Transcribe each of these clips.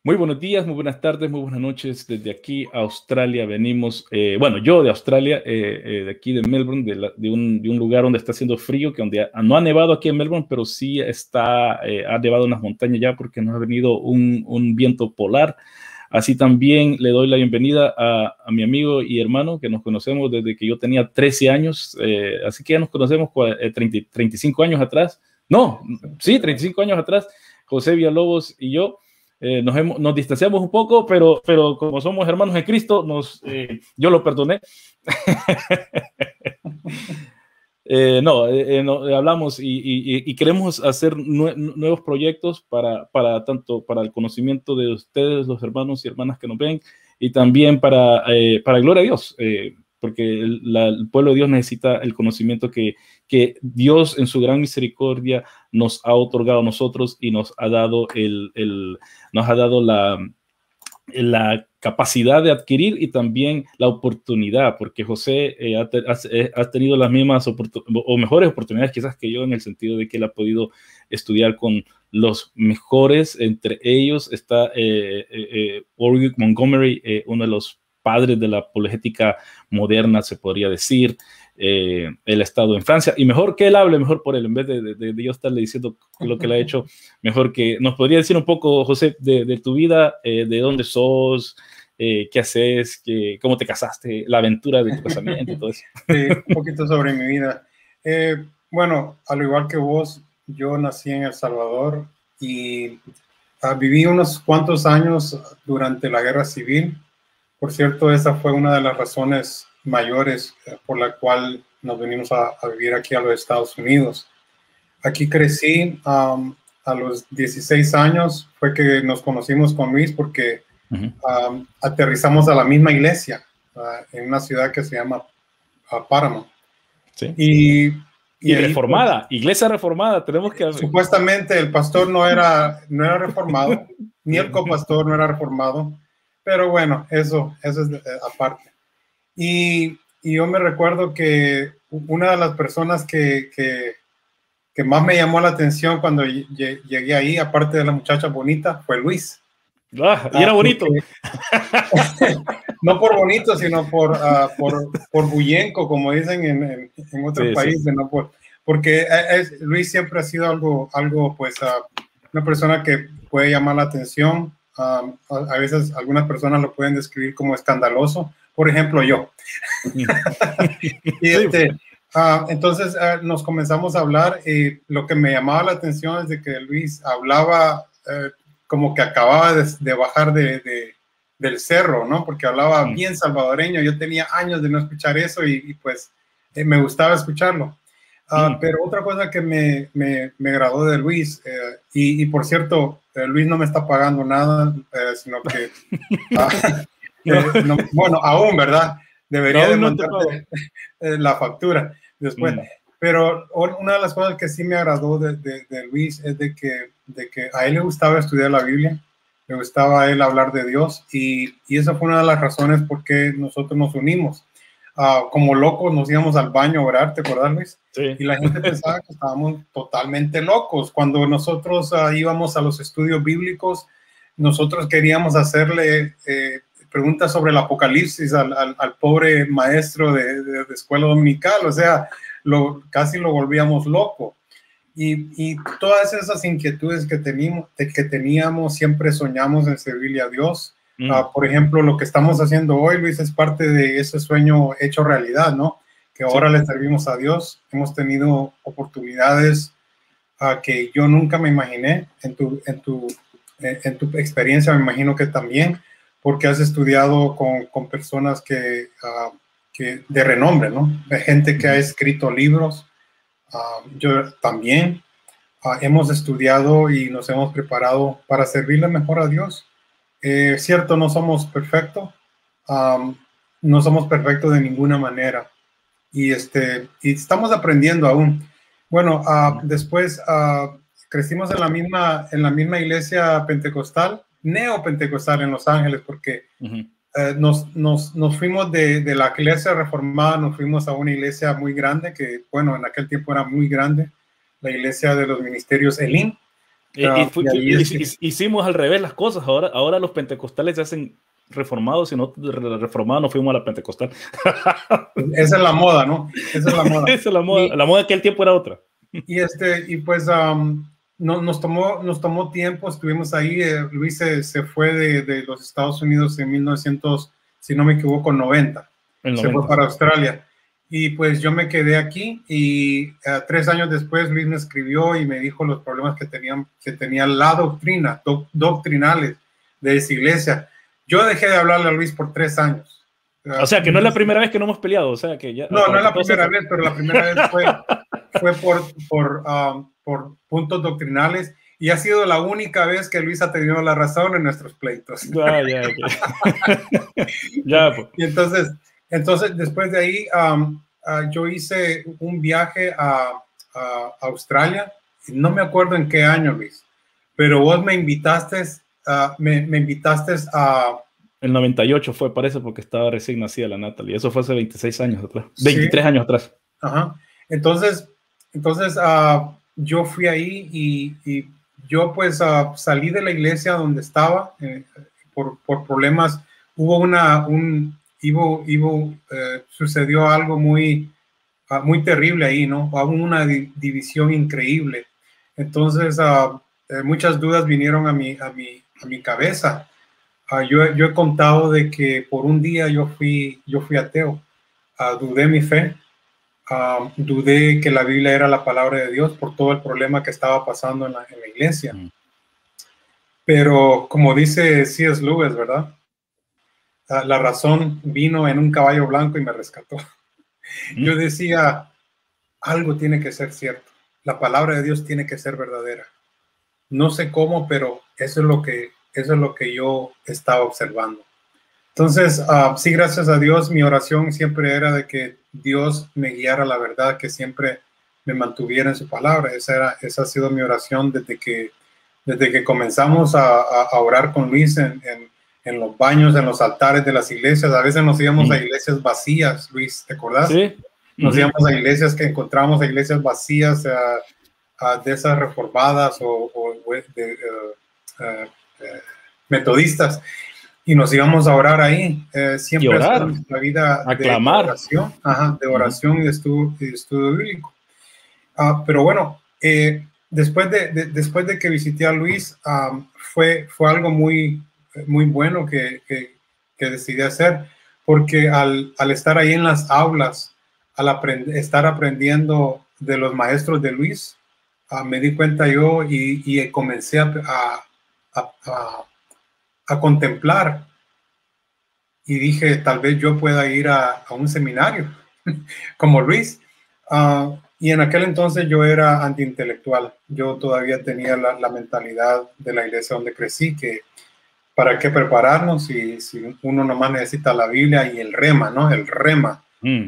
Muy buenos días, muy buenas tardes, muy buenas noches. Desde aquí, Australia, venimos, bueno, yo de Australia, de aquí de Melbourne, de un lugar donde está haciendo frío, que donde no ha nevado aquí en Melbourne, pero sí ha nevado en las montañas ya porque nos ha venido un viento polar. Así también le doy la bienvenida a mi amigo y hermano, que nos conocemos desde que yo tenía 13 años, así que ya nos conocemos 35 años atrás. No, sí, 35 años atrás, José Villalobos y yo. Nos distanciamos un poco, pero como somos hermanos en Cristo, yo lo perdoné. Hablamos y queremos hacer nuevos proyectos tanto para el conocimiento de ustedes, los hermanos y hermanas que nos ven, y también para gloria a Dios, porque el pueblo de Dios necesita el conocimiento que Dios en su gran misericordia nos ha otorgado a nosotros y nos ha dado la capacidad de adquirir y también la oportunidad, porque José ha tenido las mismas o mejores oportunidades quizás que yo, en el sentido de que él ha podido estudiar con los mejores. Entre ellos está Orwell Montgomery, uno de los padres de la apologética moderna, se podría decir. Él ha estado en Francia, y mejor que él hable, mejor por él, en vez de yo estarle diciendo lo que él ha hecho, mejor que nos podría decir un poco, José, de tu vida, de dónde sos, qué haces, cómo te casaste, la aventura de tu casamiento y todo eso. Sí, un poquito sobre mi vida. Bueno, al igual que vos, yo nací en El Salvador y viví unos cuantos años durante la Guerra Civil. Por cierto, esa fue una de las razones mayores por la cual nos venimos a vivir aquí a los Estados Unidos. Aquí crecí. A los 16 años fue que nos conocimos con Luis, porque aterrizamos a la misma iglesia en una ciudad que se llama Paramount. Sí. Y reformada, pues, iglesia reformada, tenemos que... Supuestamente el pastor no era reformado, ni el copastor no era reformado, pero bueno, eso es aparte. Y yo me recuerdo que una de las personas que más me llamó la atención cuando llegué ahí, aparte de la muchacha bonita, fue Luis. Y era bonito. No por bonito, sino por bullenco, como dicen en otros países, sí. ¿No? Porque Luis siempre ha sido algo pues, una persona que puede llamar la atención. A veces algunas personas lo pueden describir como escandaloso, por ejemplo yo. Entonces nos comenzamos a hablar, y lo que me llamaba la atención es de que Luis hablaba como que acababa de bajar del cerro, ¿no? Porque hablaba bien salvadoreño. Yo tenía años de no escuchar eso y pues me gustaba escucharlo. Pero otra cosa que me agradó de Luis, y por cierto, Luis no me está pagando nada, sino que, bueno, aún, ¿verdad? Debería de mandarte la factura después. Pero una de las cosas que sí me agradó de Luis es de que a él le gustaba estudiar la Biblia, le gustaba a él hablar de Dios, y esa fue una de las razones por qué nosotros nos unimos. Como locos nos íbamos al baño a orar, ¿te acuerdas, Luis? Sí. Y la gente pensaba que estábamos totalmente locos. Cuando nosotros íbamos a los estudios bíblicos, nosotros queríamos hacerle preguntas sobre el Apocalipsis al pobre maestro de escuela dominical. O sea, casi lo volvíamos loco. Y todas esas inquietudes que teníamos, siempre soñamos en servirle a Dios. Por ejemplo, lo que estamos haciendo hoy, Luis, es parte de ese sueño hecho realidad, ¿no? Que ahora le servimos a Dios. Hemos tenido oportunidades que yo nunca me imaginé. En tu experiencia me imagino que también, porque has estudiado con personas que de renombre, ¿no? De gente que ha escrito libros. Yo también hemos estudiado y nos hemos preparado para servirle mejor a Dios. Cierto, no somos perfectos, no somos perfectos de ninguna manera, y estamos aprendiendo aún. Bueno, después crecimos en la misma iglesia pentecostal, neopentecostal en Los Ángeles, porque nos fuimos de la iglesia reformada, nos fuimos a una iglesia muy grande, que bueno, en aquel tiempo era muy grande, la iglesia de los ministerios Elim, Hicimos al revés las cosas. Ahora los pentecostales se hacen reformados, si no reformados no fuimos a la pentecostal. Esa es la moda, ¿no? Esa es la moda. Esa es la moda. La moda de aquel tiempo era otra. Y pues nos tomó tiempo, estuvimos ahí. Luis se fue de los Estados Unidos en 1900, si no me equivoco, 90. Se fue para Australia. Y pues yo me quedé aquí y 3 años después Luis me escribió y me dijo los problemas que tenía la doctrina, doctrinales de esa iglesia. Yo dejé de hablarle a Luis por 3 años. O sea, que no es la primera vez que no hemos peleado. O sea, que ya, no es la primera vez, pero la primera vez fue por puntos doctrinales y ha sido la única vez que Luis ha tenido la razón en nuestros pleitos. Ya, pues. Y entonces, después de ahí, yo hice un viaje a Australia. No me acuerdo en qué año, Luis, pero vos me invitaste a... El 98 fue, parece, porque estaba recién nacida la Natalie. Eso fue hace 26 años atrás. 23 años atrás. Ajá. Entonces yo fui ahí y yo pues salí de la iglesia donde estaba por problemas. Sucedió algo muy terrible ahí, ¿no? Hubo una división increíble. Entonces muchas dudas vinieron a mi cabeza. Yo he contado de que por un día yo fui ateo. Dudé mi fe. Dudé que la Biblia era la palabra de Dios por todo el problema que estaba pasando en la iglesia. Pero como dice C.S. Lewis, ¿verdad? La razón vino en un caballo blanco y me rescató. Yo decía, algo tiene que ser cierto. La palabra de Dios tiene que ser verdadera. No sé cómo, pero eso es lo que yo estaba observando. Entonces, sí, gracias a Dios, mi oración siempre era de que Dios me guiara a la verdad, que siempre me mantuviera en su palabra. Esa ha sido mi oración desde que comenzamos a orar con Luis en los baños, en los altares de las iglesias. A veces nos íbamos a iglesias vacías, Luis, ¿te acordás? Sí. Nos íbamos a iglesias que encontramos, a iglesias vacías, de esas reformadas o metodistas, y nos íbamos a orar ahí. Siempre orar, nuestra vida de oración y de estudio bíblico. Pero bueno, después de que visité a Luis, fue algo muy bueno que decidí hacer, porque al estar ahí en las aulas, estar aprendiendo de los maestros de Luis, me di cuenta yo y comencé a contemplar y dije, tal vez yo pueda ir a un seminario como Luis. Y en aquel entonces yo era antiintelectual. Yo todavía tenía la mentalidad de la iglesia donde crecí, que para qué prepararnos si uno nomás necesita la Biblia y el rema, ¿no? El rema.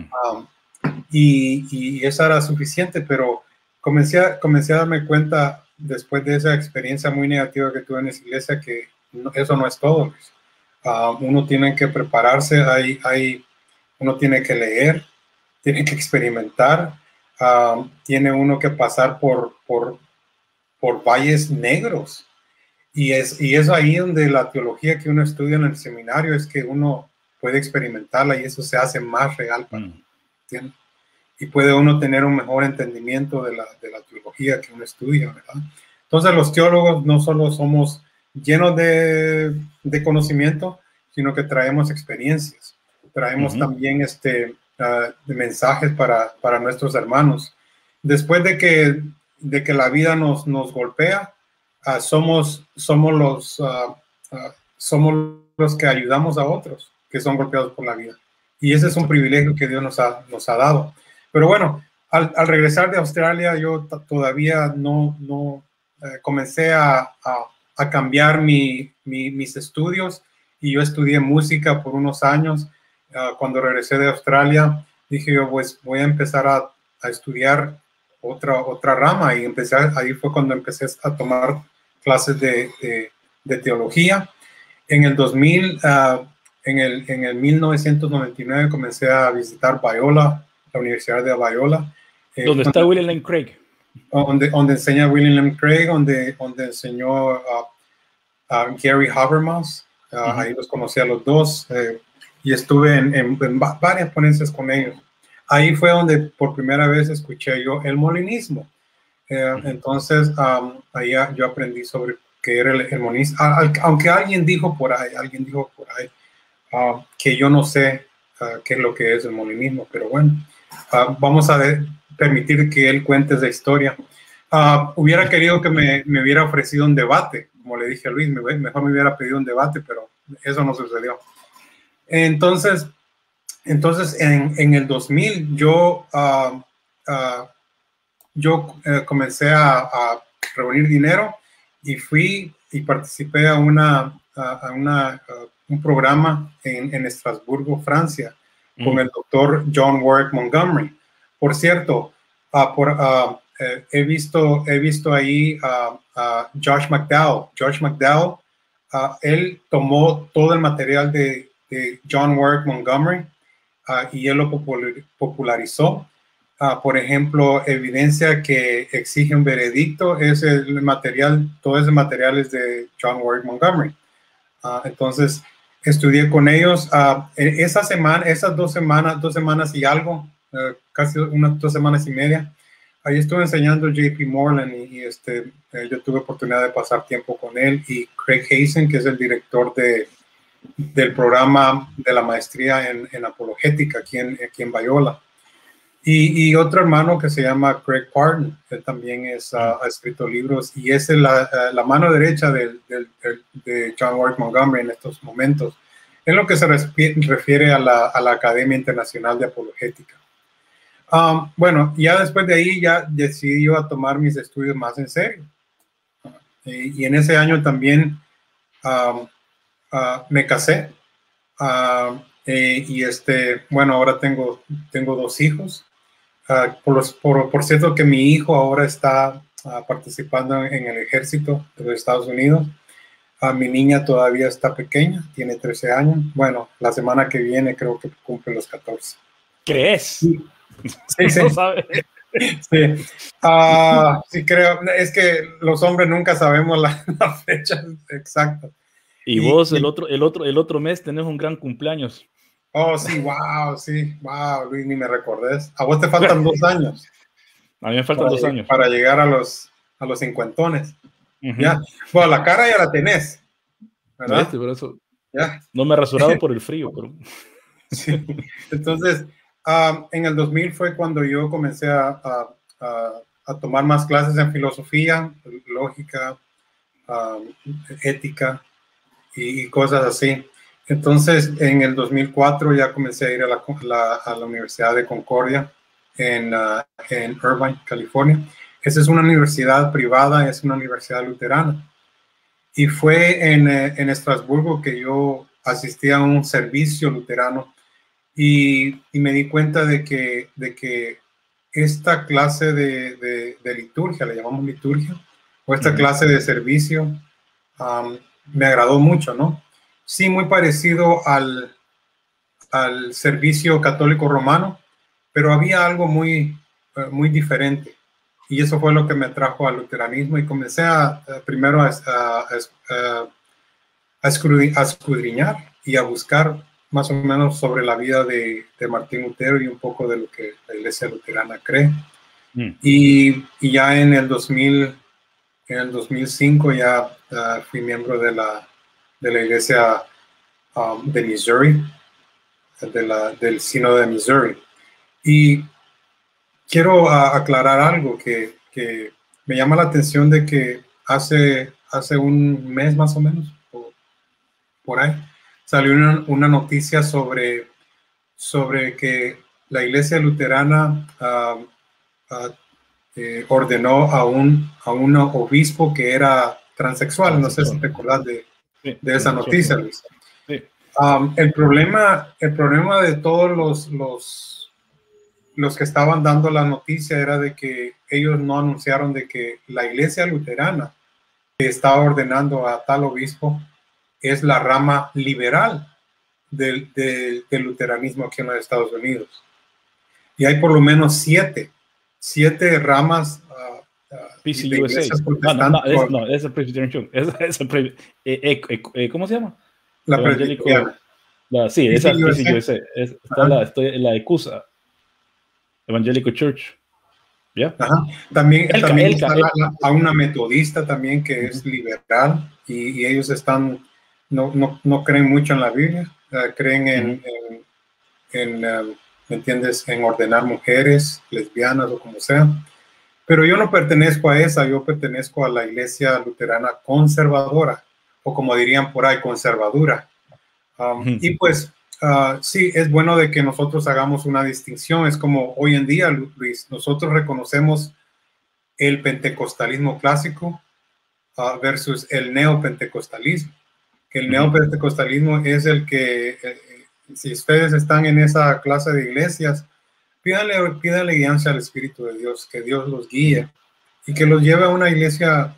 Y eso era suficiente, pero comencé a darme cuenta después de esa experiencia muy negativa que tuve en esa iglesia que eso no es todo. Uno tiene que prepararse, uno tiene que leer, tiene que experimentar, tiene uno que pasar por valles negros. Y es ahí donde la teología que uno estudia en el seminario es que uno puede experimentarla y eso se hace más real para uno, ¿entiendes? Y puede uno tener un mejor entendimiento de la teología que uno estudia, ¿verdad? Entonces los teólogos no solo somos llenos de conocimiento, sino que traemos experiencias, traemos también de mensajes para nuestros hermanos. Después de que la vida nos golpea, somos los que ayudamos a otros que son golpeados por la vida. Y ese es un privilegio que Dios nos ha dado. Pero bueno, al regresar de Australia, yo todavía no comencé a cambiar mis estudios, y yo estudié música por unos años. Cuando regresé de Australia, dije yo, pues voy a empezar a estudiar otra rama, y ahí fue cuando empecé a tomar clases de teología. En el 2000, en el 1999 comencé a visitar Biola, la Universidad de Biola. ¿Dónde está William Lane Craig? donde enseña William Lane Craig, donde enseñó Gary Habermas. Ahí los conocí a los dos y estuve en varias ponencias con ellos. Ahí fue donde por primera vez escuché yo el molinismo. Entonces, ahí yo aprendí sobre qué era el molinismo. Aunque alguien dijo por ahí que yo no sé qué es lo que es el molinismo, pero bueno, vamos a permitir que él cuente esa historia. Hubiera querido que me hubiera ofrecido un debate, como le dije a Luis, mejor me hubiera pedido un debate, pero eso no sucedió. Entonces en el 2000 yo comencé a reunir dinero y fui y participé a un programa en Estrasburgo, Francia, con el doctor John Warwick Montgomery. Por cierto, he visto ahí a Josh McDowell. Josh McDowell, él tomó todo el material de John Warwick Montgomery y él lo popularizó. Por ejemplo, evidencia que exige un veredicto, todo ese material es de John Warwick Montgomery. Entonces, estudié con ellos esas 2 semanas y algo, casi unas 2 semanas y media. Ahí estuve enseñando JP Moreland y yo tuve oportunidad de pasar tiempo con él y Craig Hazen, que es el director del programa de la maestría en apologética aquí en Biola. Y otro hermano que se llama Craig Parton, él también ha escrito libros y es la mano derecha de John Warwick Montgomery en estos momentos, en lo que se refiere a la Academia Internacional de Apologética. Bueno, ya después de ahí ya decidí yo a tomar mis estudios más en serio. Y en ese año también me casé. Bueno, ahora tengo 2 hijos. Por cierto que mi hijo ahora está participando en el ejército de los Estados Unidos. Mi niña todavía está pequeña, tiene 13 años. Bueno, la semana que viene creo que cumple los 14. ¿Crees? Sí. No sabes. Sí. Sí, creo. Es que los hombres nunca sabemos la fecha exacta. Y vos el otro mes tenés un gran cumpleaños. Oh, sí, wow, Luis, ni me recordés. A vos te faltan 2 años. A mí me faltan 2 años. Para llegar a los 50. Ya. Bueno, la cara ya la tenés, ¿verdad? Por eso. Ya. No me he rasurado por el frío, pero... Sí. Entonces, en el 2000 fue cuando yo comencé a tomar más clases en filosofía, lógica, ética y cosas así. Entonces, en el 2004 ya comencé a ir a la Universidad de Concordia en Irvine, California. Esa es una universidad privada, es una universidad luterana. Y fue en Estrasburgo que yo asistí a un servicio luterano y me di cuenta de que esta clase de liturgia, le llamamos liturgia, o esta clase de servicio, me agradó mucho, ¿no? Sí, muy parecido al servicio católico romano, pero había algo muy diferente. Y eso fue lo que me atrajo al luteranismo y comencé primero a escudriñar y a buscar más o menos sobre la vida de Martín Lutero y un poco de lo que la iglesia luterana cree. Y ya en el 2005 ya fui miembro de la iglesia de Missouri, del sínodo de Missouri. Y quiero aclarar algo que me llama la atención de que hace un mes más o menos, por ahí, salió una noticia sobre que la iglesia luterana ordenó a un obispo que era transexual. No sé si te acuerdas de esa noticia, Luis. Sí. El problema de todos los que estaban dando la noticia era de que ellos no anunciaron de que la iglesia luterana que estaba ordenando a tal obispo es la rama liberal del luteranismo aquí en los Estados Unidos. Y hay por lo menos siete ramas PCUSA. No, es el Presbyterian Church. Es el ¿cómo se llama? La Presbyteriana. Sí, esa es PCUSA. Está la ECUSA, Evangelical Church. ¿Ya? También está a una metodista también que es liberal y ellos no creen mucho en la Biblia, creen ¿me entiendes? En ordenar mujeres, lesbianas o como sea. Pero yo no pertenezco a esa, yo pertenezco a la iglesia luterana conservadora, o como dirían por ahí, conservadura. Y pues sí, es bueno de que nosotros hagamos una distinción. Es como hoy en día, Luis, nosotros reconocemos el pentecostalismo clásico versus el neopentecostalismo. Que el neopentecostalismo es el que, si ustedes están en esa clase de iglesias, pídanle guianza al Espíritu de Dios, que Dios los guíe y que los lleve a una iglesia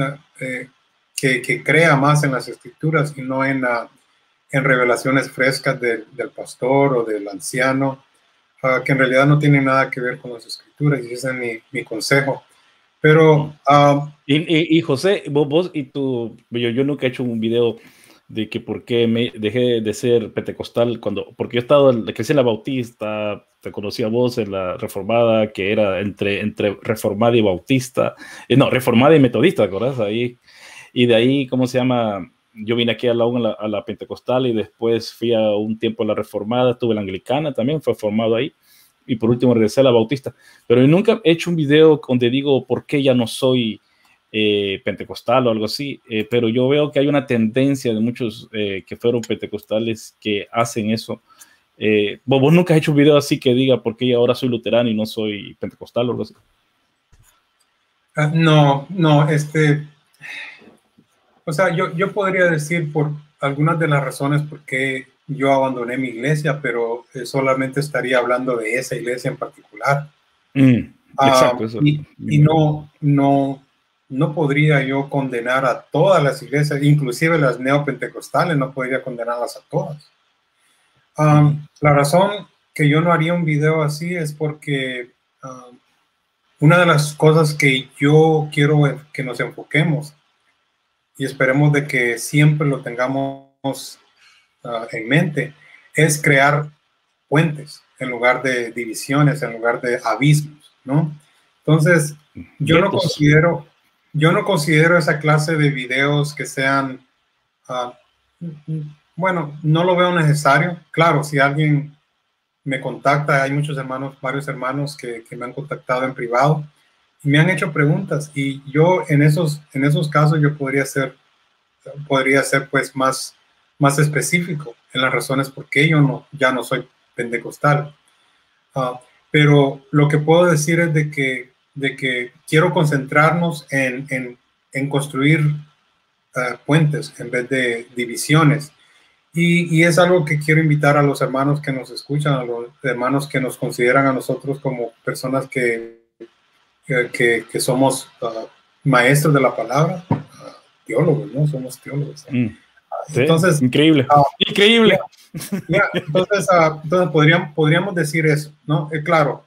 que crea más en las escrituras y no en revelaciones frescas del pastor o del anciano, que en realidad no tienen nada que ver con las escrituras, y ese es mi consejo. Pero y José, vos y tú, yo nunca he hecho un video de que por qué me dejé de ser pentecostal porque yo crecí en la Bautista, te conocí a vos en la Reformada, que era entre Reformada y Bautista, Reformada y Metodista, ¿te acordás? Ahí, y de ahí, ¿cómo se llama? Yo vine aquí a la Pentecostal y después fui a un tiempo a la Reformada, estuve en la Anglicana también, fue formado ahí, y por último regresé a la Bautista. Pero yo nunca he hecho un video donde digo por qué ya no soy pentecostal o algo así, pero yo veo que hay una tendencia de muchos que fueron pentecostales que hacen eso. Vos nunca has hecho un video así que diga por qué ahora soy luterano y no soy pentecostal o algo así. No, o sea, yo podría decir por algunas de las razones por qué yo abandoné mi iglesia, pero solamente estaría hablando de esa iglesia en particular. Exacto. Eso. Y no podría yo condenar a todas las iglesias, inclusive las neopentecostales, no podría condenarlas a todas. La razón que yo no haría un video así es porque una de las cosas que yo quiero que nos enfoquemos y esperemos de que siempre lo tengamos en mente es crear puentes en lugar de divisiones, en lugar de abismos, ¿no? Entonces, yo no considero esa clase de videos que sean, bueno, no lo veo necesario. Claro, si alguien me contacta, hay varios hermanos que me han contactado en privado y me han hecho preguntas, y yo en esos casos yo podría ser pues más específico en las razones por qué yo ya no soy pentecostal. Pero lo que puedo decir es de que quiero concentrarnos en construir puentes en vez de divisiones. Y es algo que quiero invitar a los hermanos que nos escuchan, a los hermanos que nos consideran a nosotros como personas que somos maestros de la palabra, teólogos, ¿no? Somos teólogos. Entonces, sí, increíble. Increíble. Entonces podríamos decir eso, ¿no? Claro,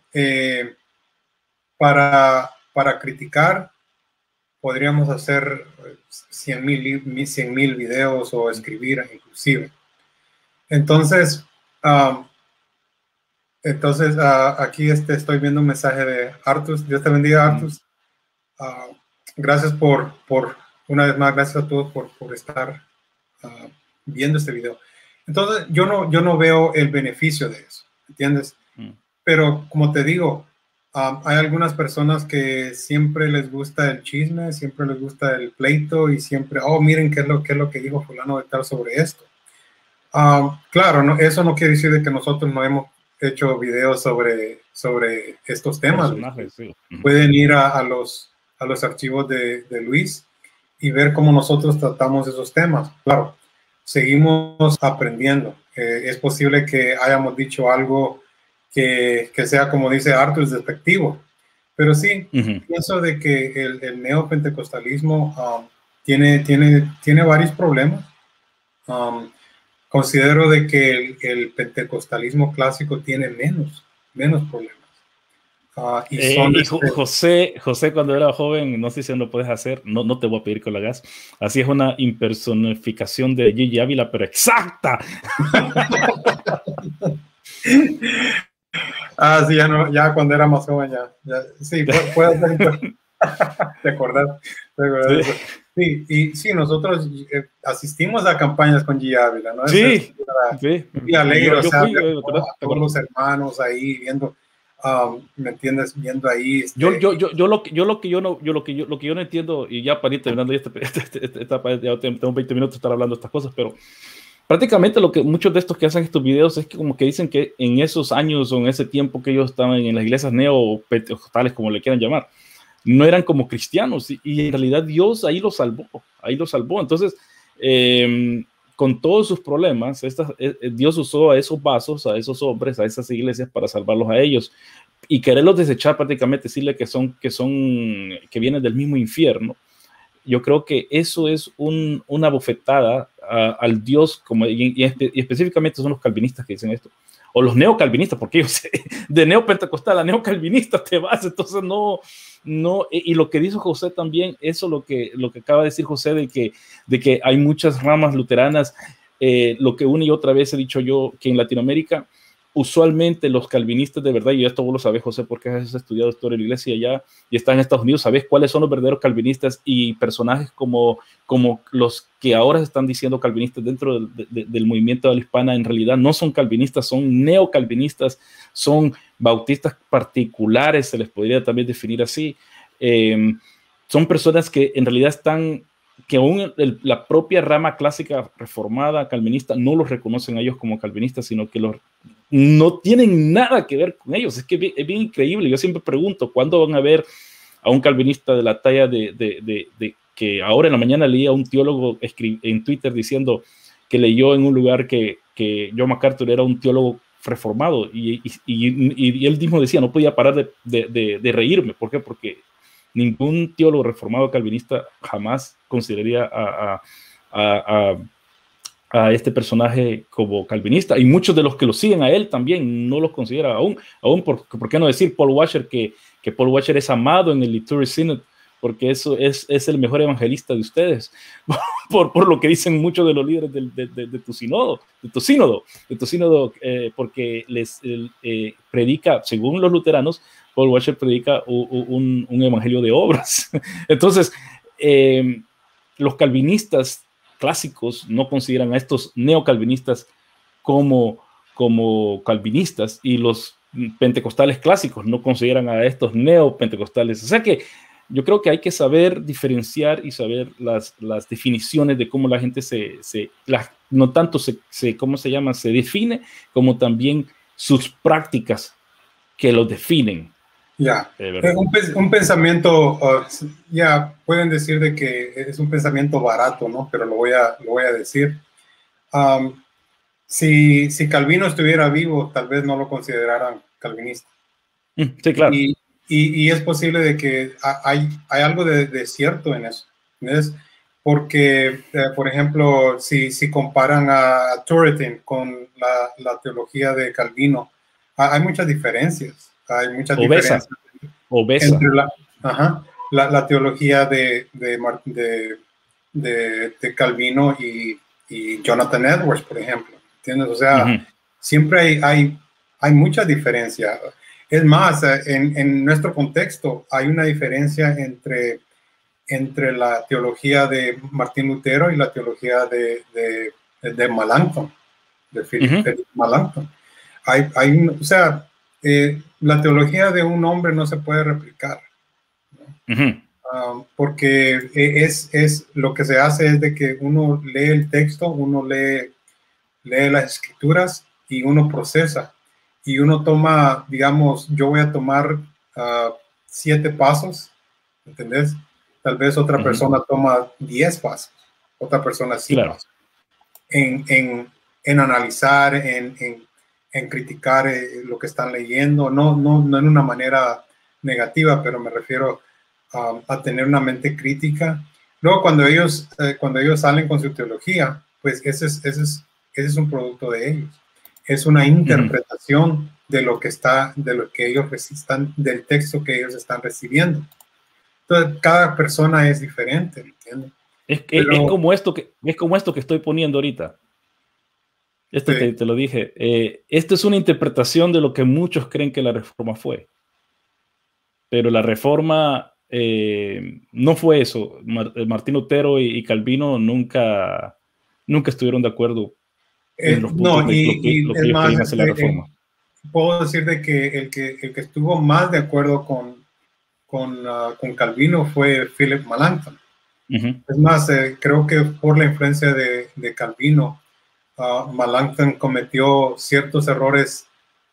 para criticar podríamos hacer 100,000 videos o escribir inclusive. Entonces, aquí estoy viendo un mensaje de Artus. Dios te bendiga, Artus. Gracias una vez más, gracias a todos por estar viendo este video. Entonces, yo no veo el beneficio de eso, ¿entiendes? Pero como te digo, hay algunas personas que siempre les gusta el chisme, siempre les gusta el pleito y siempre, miren qué es lo que dijo fulano de tal sobre esto. Claro, eso no quiere decir de que nosotros no hemos hecho videos sobre estos temas. Sí. Pueden ir a los archivos de Luis y ver cómo nosotros tratamos esos temas. Claro, seguimos aprendiendo. Es posible que hayamos dicho algo que sea, como dice Arthur, despectivo. Pero sí, pienso de que el neopentecostalismo tiene varios problemas. Considero de que el pentecostalismo clásico tiene menos problemas. José, cuando era joven, no sé si lo puedes hacer, no te voy a pedir que lo hagas, así es una impersonificación de Gigi Ávila, pero exacta. Sí, ya cuando era más joven, sí, puede hacer. ¿Te acordás? Sí, y sí, nosotros asistimos a campañas con Gigi Ávila, ¿no? Sí, y alegre, todos los hermanos ahí viendo. ¿Me entiendes? Viendo ahí. Yo lo que yo no entiendo, y ya para ir terminando ya tengo 20 minutos de estar hablando de estas cosas, pero prácticamente lo que muchos de estos que hacen estos videos es que como que dicen que en esos años o en ese tiempo que ellos estaban en las iglesias neopentecostales, como le quieran llamar, no eran como cristianos, y en realidad Dios ahí los salvó. Entonces, con todos sus problemas, Dios usó a esos vasos, a esos hombres, a esas iglesias para salvarlos a ellos, y quererlos desechar prácticamente, decirle que vienen del mismo infierno. Yo creo que eso es una bofetada al Dios, y específicamente son los calvinistas que dicen esto, o los neocalvinistas, porque yo sé, de neopentecostal a neocalvinista te vas, entonces no, y lo que dijo José también, eso lo que acaba de decir José, de que hay muchas ramas luteranas, lo que una y otra vez he dicho yo, que en Latinoamérica, usualmente los calvinistas de verdad, y esto vos lo sabés, José, porque has estudiado historia de la iglesia allá y estás en Estados Unidos, sabés cuáles son los verdaderos calvinistas, y personajes como los que ahora se están diciendo calvinistas dentro del movimiento de la hispana, en realidad no son calvinistas, son neocalvinistas, son bautistas particulares, se les podría también definir así. Son personas que en realidad que aún la propia rama clásica reformada calvinista no los reconocen a ellos como calvinistas, sino que no tienen nada que ver con ellos. Es que es bien increíble. Yo siempre pregunto, ¿cuándo van a ver a un calvinista de la talla de que ahora en la mañana leía a un teólogo en Twitter diciendo que leyó en un lugar que John MacArthur era un teólogo reformado, y él mismo decía, no podía parar de reírme. ¿Por qué? Porque ningún teólogo reformado calvinista jamás consideraría a este personaje como calvinista, y muchos de los que lo siguen a él también no los consideran aún ¿por qué no decir Paul Washer, que Paul Washer es amado en el Liturgy Synod, porque eso es el mejor evangelista de ustedes, por lo que dicen muchos de los líderes de tu sínodo, porque les predica, según los luteranos, Paul Washer predica un evangelio de obras. Entonces, los calvinistas clásicos no consideran a estos neocalvinistas como calvinistas, y los pentecostales clásicos no consideran a estos neopentecostales. O sea que yo creo que hay que saber diferenciar y saber las definiciones de cómo la gente no tanto ¿cómo se llama? Se define, como también sus prácticas que los definen. Un pensamiento, pueden decir de que es un pensamiento barato, ¿no? Pero lo voy a decir. Si Calvino estuviera vivo, tal vez no lo consideraran calvinista. Sí, claro. Y es posible de que hay algo de cierto en eso, ¿ves? Porque, por ejemplo, si comparan a Turretin con la teología de Calvino, hay muchas diferencias. Hay muchas diferencias entre la teología de Calvino y Jonathan Edwards, por ejemplo. ¿Entiendes? O sea, siempre hay mucha diferencia. Es más, en nuestro contexto hay una diferencia entre la teología de Martín Lutero y la teología de Melanchthon, de Philip Melanchthon. O sea, la teología de un hombre no se puede replicar, ¿no? Porque es lo que se hace es de que uno lee el texto, uno lee las escrituras y uno procesa, y uno toma, digamos, yo voy a tomar 7 pasos, ¿entendés? Tal vez otra persona toma 10 pasos, otra persona 5 pasos en analizar, en criticar lo que están leyendo, no en una manera negativa, pero me refiero a tener una mente crítica. Luego, cuando ellos salen con su teología, pues ese es un producto de ellos. es una interpretación de lo que ellos están, del texto que ellos están recibiendo. Entonces, cada persona es diferente, ¿entiendes? Es como esto que estoy poniendo ahorita. Esto sí. te lo dije. Esto es una interpretación de lo que muchos creen que la Reforma fue. Pero la Reforma no fue eso. Martín Lutero y Calvino nunca estuvieron de acuerdo en los puntos de lo que ellos querían hacer la Reforma. Puedo decir de que el que estuvo más de acuerdo con Calvino fue Philip Melanchthon. Es más, creo que por la influencia de Calvino, Melanchthon cometió ciertos errores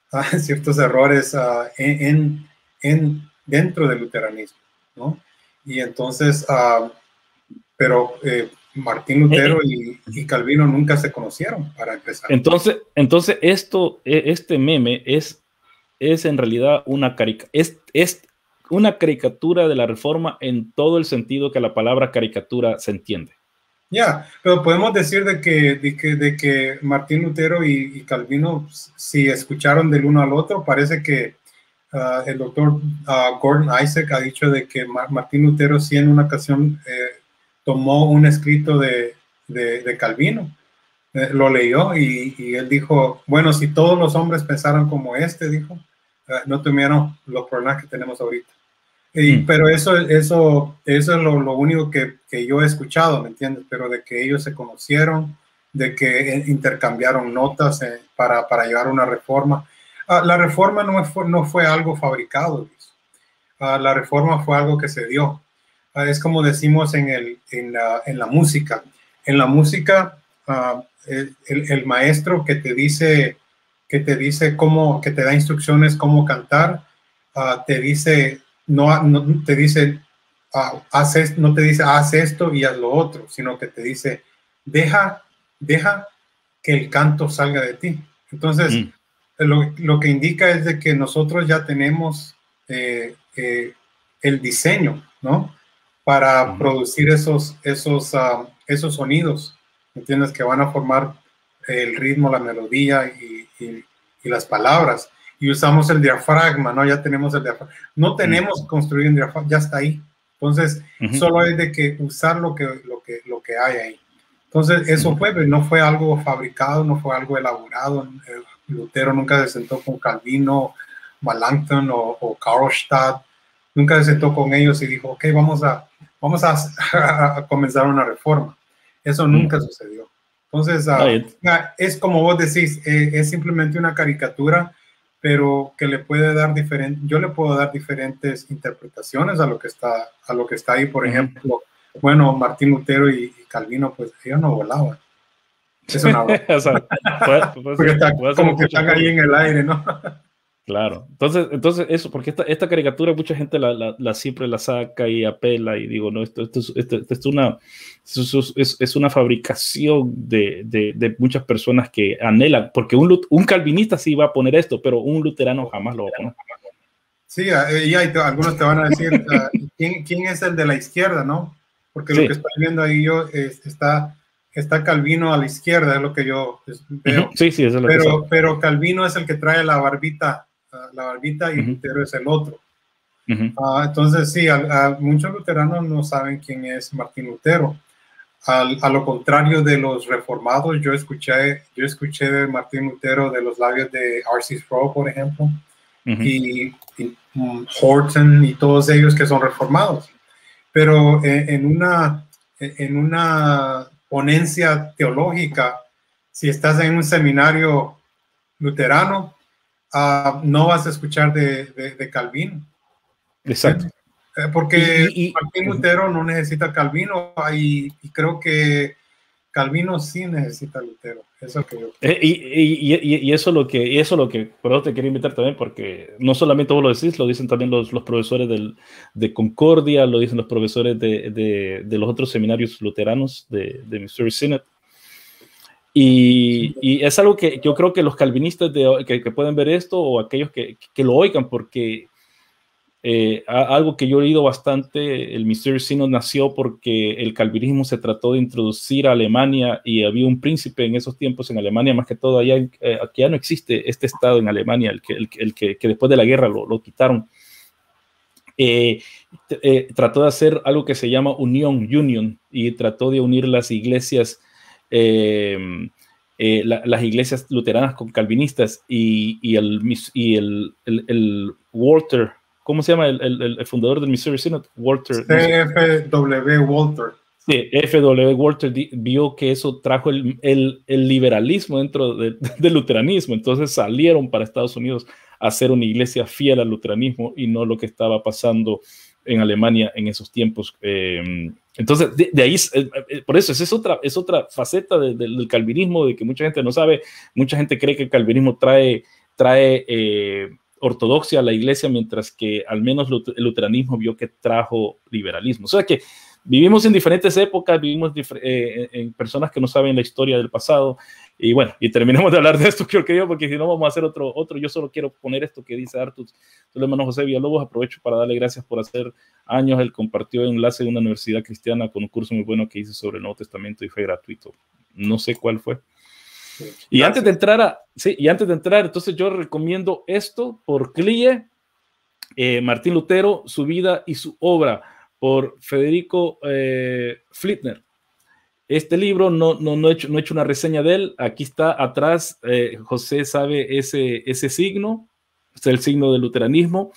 dentro del luteranismo, ¿no? Y entonces, pero Martín Lutero y Calvino nunca se conocieron, para empezar. Entonces este meme es en realidad una caricatura de la Reforma en todo el sentido que la palabra caricatura se entiende. Ya, pero podemos decir de que Martín Lutero y Calvino, si escucharon del uno al otro, parece que el doctor Gordon Isaac ha dicho de que Martín Lutero sí en una ocasión tomó un escrito de Calvino, lo leyó y él dijo, bueno, si todos los hombres pensaran como dijo, no tuvieran los problemas que tenemos ahorita. Pero eso es lo único que yo he escuchado, ¿me entiendes? Pero de que ellos se conocieron, de que intercambiaron notas para llevar una reforma. La reforma no fue algo fabricado, Luis. La reforma fue algo que se dio. Es como decimos en la música. En la música, el maestro que te dice cómo, que te da instrucciones cómo cantar, te dice, no te dice, no te dice, haz esto y haz lo otro, sino que te dice, deja que el canto salga de ti. Entonces, lo que indica es de que nosotros ya tenemos el diseño, ¿no? Para producir esos sonidos, ¿entiendes? Que van a formar el ritmo, la melodía y las palabras. Y usamos el diafragma, ¿no? Ya tenemos el diafragma. No tenemos que construir un diafragma, ya está ahí. Entonces, solo es de que usar lo que hay ahí. Entonces, eso no fue algo fabricado, no fue algo elaborado. Lutero nunca se sentó con Calvino, Melanchthon o Karlstadt. Nunca se sentó con ellos y dijo, ok, vamos a comenzar una reforma. Eso nunca sucedió. Entonces, es como vos decís, es simplemente una caricatura, pero que le puede dar yo le puedo dar diferentes interpretaciones a lo que está ahí. Por ejemplo, bueno, Martín Lutero y Calvino, pues ellos no volaban. Eso no. O sea, porque como que están ahí en el aire, ¿no? Claro. Entonces eso, porque esta caricatura mucha gente siempre la saca y apela y digo, no, esto es una fabricación de muchas personas que anhelan, porque un calvinista sí va a poner esto, pero un luterano jamás lo va a poner. Sí, y algunos te van a decir, ¿quién es el de la izquierda, no? Porque lo que estoy viendo ahí yo está Calvino a la izquierda, es lo que yo veo. Sí, eso es lo que pero Calvino es el que trae la barbita y Lutero es el otro. Entonces, sí, muchos luteranos no saben quién es Martín Lutero. A lo contrario de los reformados, yo escuché de Martín Lutero de los labios de R.C. Sproul, por ejemplo, y Horton y todos ellos que son reformados. Pero en una ponencia teológica, si estás en un seminario luterano, no vas a escuchar de Calvino. Exacto. Porque Martín Lutero no necesita Calvino y creo que Calvino sí necesita Lutero. Eso que yo y eso es lo que por eso te quería invitar también, porque no solamente vos lo decís, lo dicen también los profesores de Concordia, lo dicen los profesores de los otros seminarios luteranos de Missouri Synod. Y es algo que yo creo que los calvinistas que pueden ver esto, o aquellos que lo oigan, porque algo que yo he leído bastante, el Missouri Synod nació porque el calvinismo se trató de introducir a Alemania y había un príncipe en esos tiempos en Alemania, más que todo allá, aquí ya no existe este estado en Alemania, el que después de la guerra lo quitaron. Trató de hacer algo que se llama union, y trató de unir las iglesias, las iglesias luteranas con calvinistas, y el Walter, ¿cómo se llama el fundador del Missouri Synod? Walter. C.F.W. Walter. Sí, F.W. Walter vio que eso trajo el liberalismo dentro del luteranismo, entonces salieron para Estados Unidos a hacer una iglesia fiel al luteranismo y no lo que estaba pasando en Alemania en esos tiempos. Entonces, de ahí, por eso, es otra faceta del calvinismo, de que mucha gente no sabe. Mucha gente cree que el calvinismo trae ortodoxia a la iglesia, mientras que al menos el luteranismo vio que trajo liberalismo. O sea que vivimos en diferentes épocas, vivimos en personas que no saben la historia del pasado. Y bueno, y terminemos de hablar de esto, creo que yo, porque si no vamos a hacer otro. Yo solo quiero poner esto que dice Artus. El hermano José Villalobos, aprovecho para darle gracias por hacer años. Él compartió enlace de una universidad cristiana con un curso muy bueno que hice sobre el Nuevo Testamento y fue gratuito. No sé cuál fue. Sí, y antes de entrar, entonces yo recomiendo esto por CLIE, Martín Lutero, su vida y su obra, por Federico Flittner. Este libro no he hecho una reseña de él. Aquí está atrás, José sabe ese signo, es el signo del luteranismo.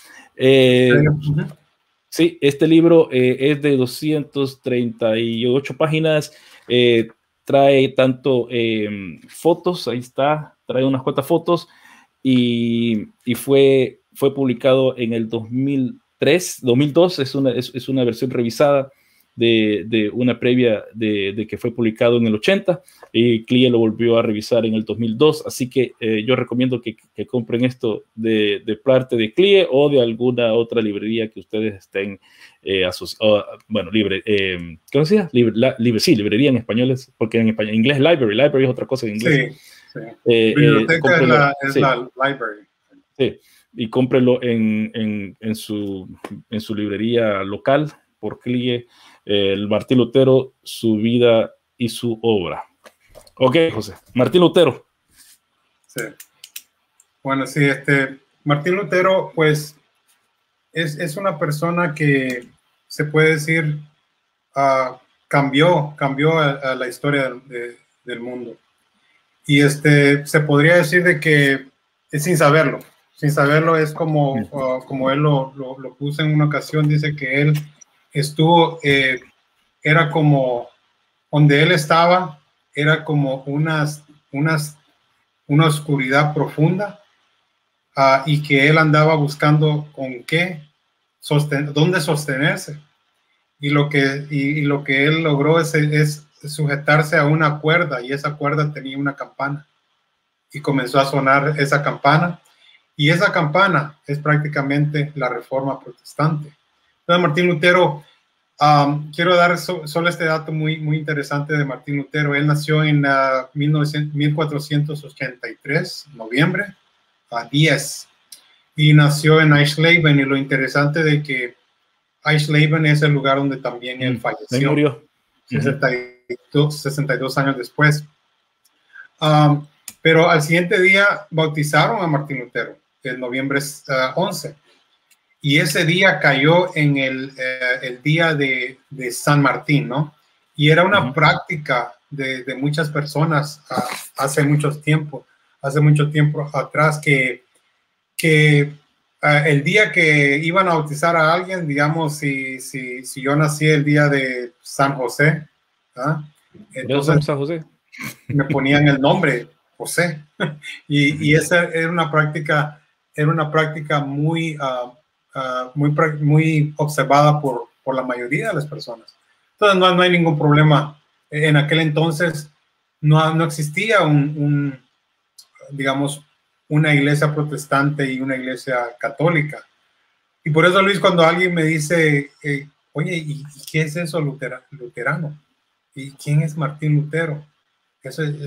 Sí, este libro es de 238 páginas, trae tanto fotos, ahí está, trae unas cuantas fotos, y fue publicado en el 2002, es una versión revisada de una previa de que fue publicado en el 80, y CLIE lo volvió a revisar en el 2002, así que yo recomiendo que compren esto de parte de CLIE o de alguna otra librería que ustedes estén bueno, ¿cómo se llama? Sí, librería en español, porque en inglés library es otra cosa en inglés. Sí. Biblioteca es la library. Sí, y cómprelo en su librería local por CLIE, el Martín Lutero, su vida y su obra. Ok, José. Martín Lutero. Sí. Bueno, sí, Martín Lutero, pues, es una persona que se puede decir cambió a la historia del mundo. Y se podría decir de que es sin saberlo. Sin saberlo es como él lo puso en una ocasión, dice que él estuvo, era como donde él estaba, era como una oscuridad profunda, y que él andaba buscando dónde sostenerse. Y lo que él logró es sujetarse a una cuerda, y esa cuerda tenía una campana. Y comenzó a sonar esa campana. Y esa campana es prácticamente la Reforma Protestante. Entonces, Martín Lutero, quiero dar solo este dato muy, muy interesante de Martín Lutero. Él nació en 1483, noviembre 10, y nació en Eisleben. Y lo interesante de que Eisleben es el lugar donde también él falleció. Murió. 62 años después. Pero al siguiente día bautizaron a Martín Lutero, el noviembre 11. Y ese día cayó en el día de San Martín, ¿no? Y era una práctica de muchas personas hace mucho tiempo atrás, que el día que iban a bautizar a alguien, digamos, si yo nací el día de San José, entonces San José, me ponían el nombre José. y esa era una práctica muy observada por la mayoría de las personas. Entonces no hay ningún problema. En aquel entonces no existía digamos, una iglesia protestante y una iglesia católica. Y por eso, Luis, cuando alguien me dice, oye, ¿y qué es eso luterano? ¿Y quién es Martín Lutero?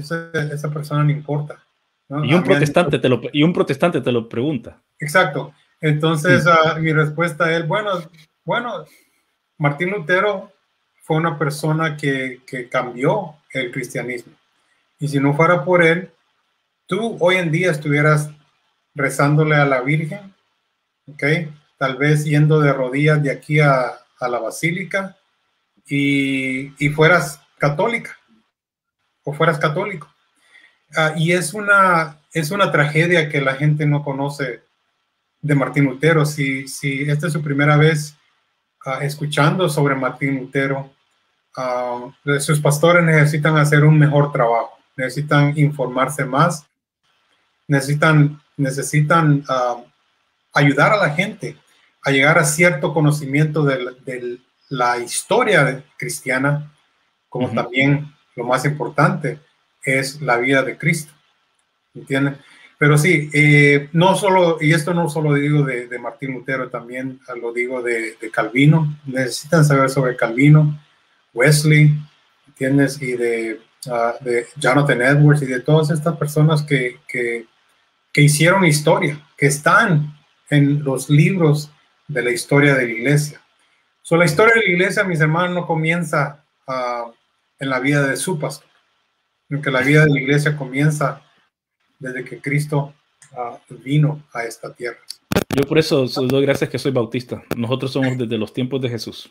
Esa persona no importa, ¿no? Y un protestante te lo pregunta. Exacto. Entonces, mi respuesta es, bueno, Martín Lutero fue una persona que cambió el cristianismo. Y si no fuera por él, tú hoy en día estuvieras rezándole a la Virgen, ¿ok? Tal vez yendo de rodillas de aquí a la basílica y fueras católica o fueras católico. Y es una tragedia que la gente no conoce de Martín Lutero. Si esta es su primera vez escuchando sobre Martín Lutero, sus pastores necesitan hacer un mejor trabajo, necesitan informarse más, necesitan ayudar a la gente a llegar a cierto conocimiento de la historia cristiana, como también lo más importante es la vida de Cristo, ¿entienden? Pero sí, no solo, y esto no solo digo de Martín Lutero, también lo digo de Calvino. Necesitan saber sobre Calvino, Wesley, ¿entiendes? Y de Jonathan Edwards y de todas estas personas que hicieron historia, que están en los libros de la historia de la iglesia. La historia de la iglesia, mis hermanos, no comienza en la vida de su pastor, sino que la vida de la iglesia comienza desde que Cristo vino a esta tierra. Yo por eso doy gracias que soy bautista. Nosotros somos desde los tiempos de Jesús.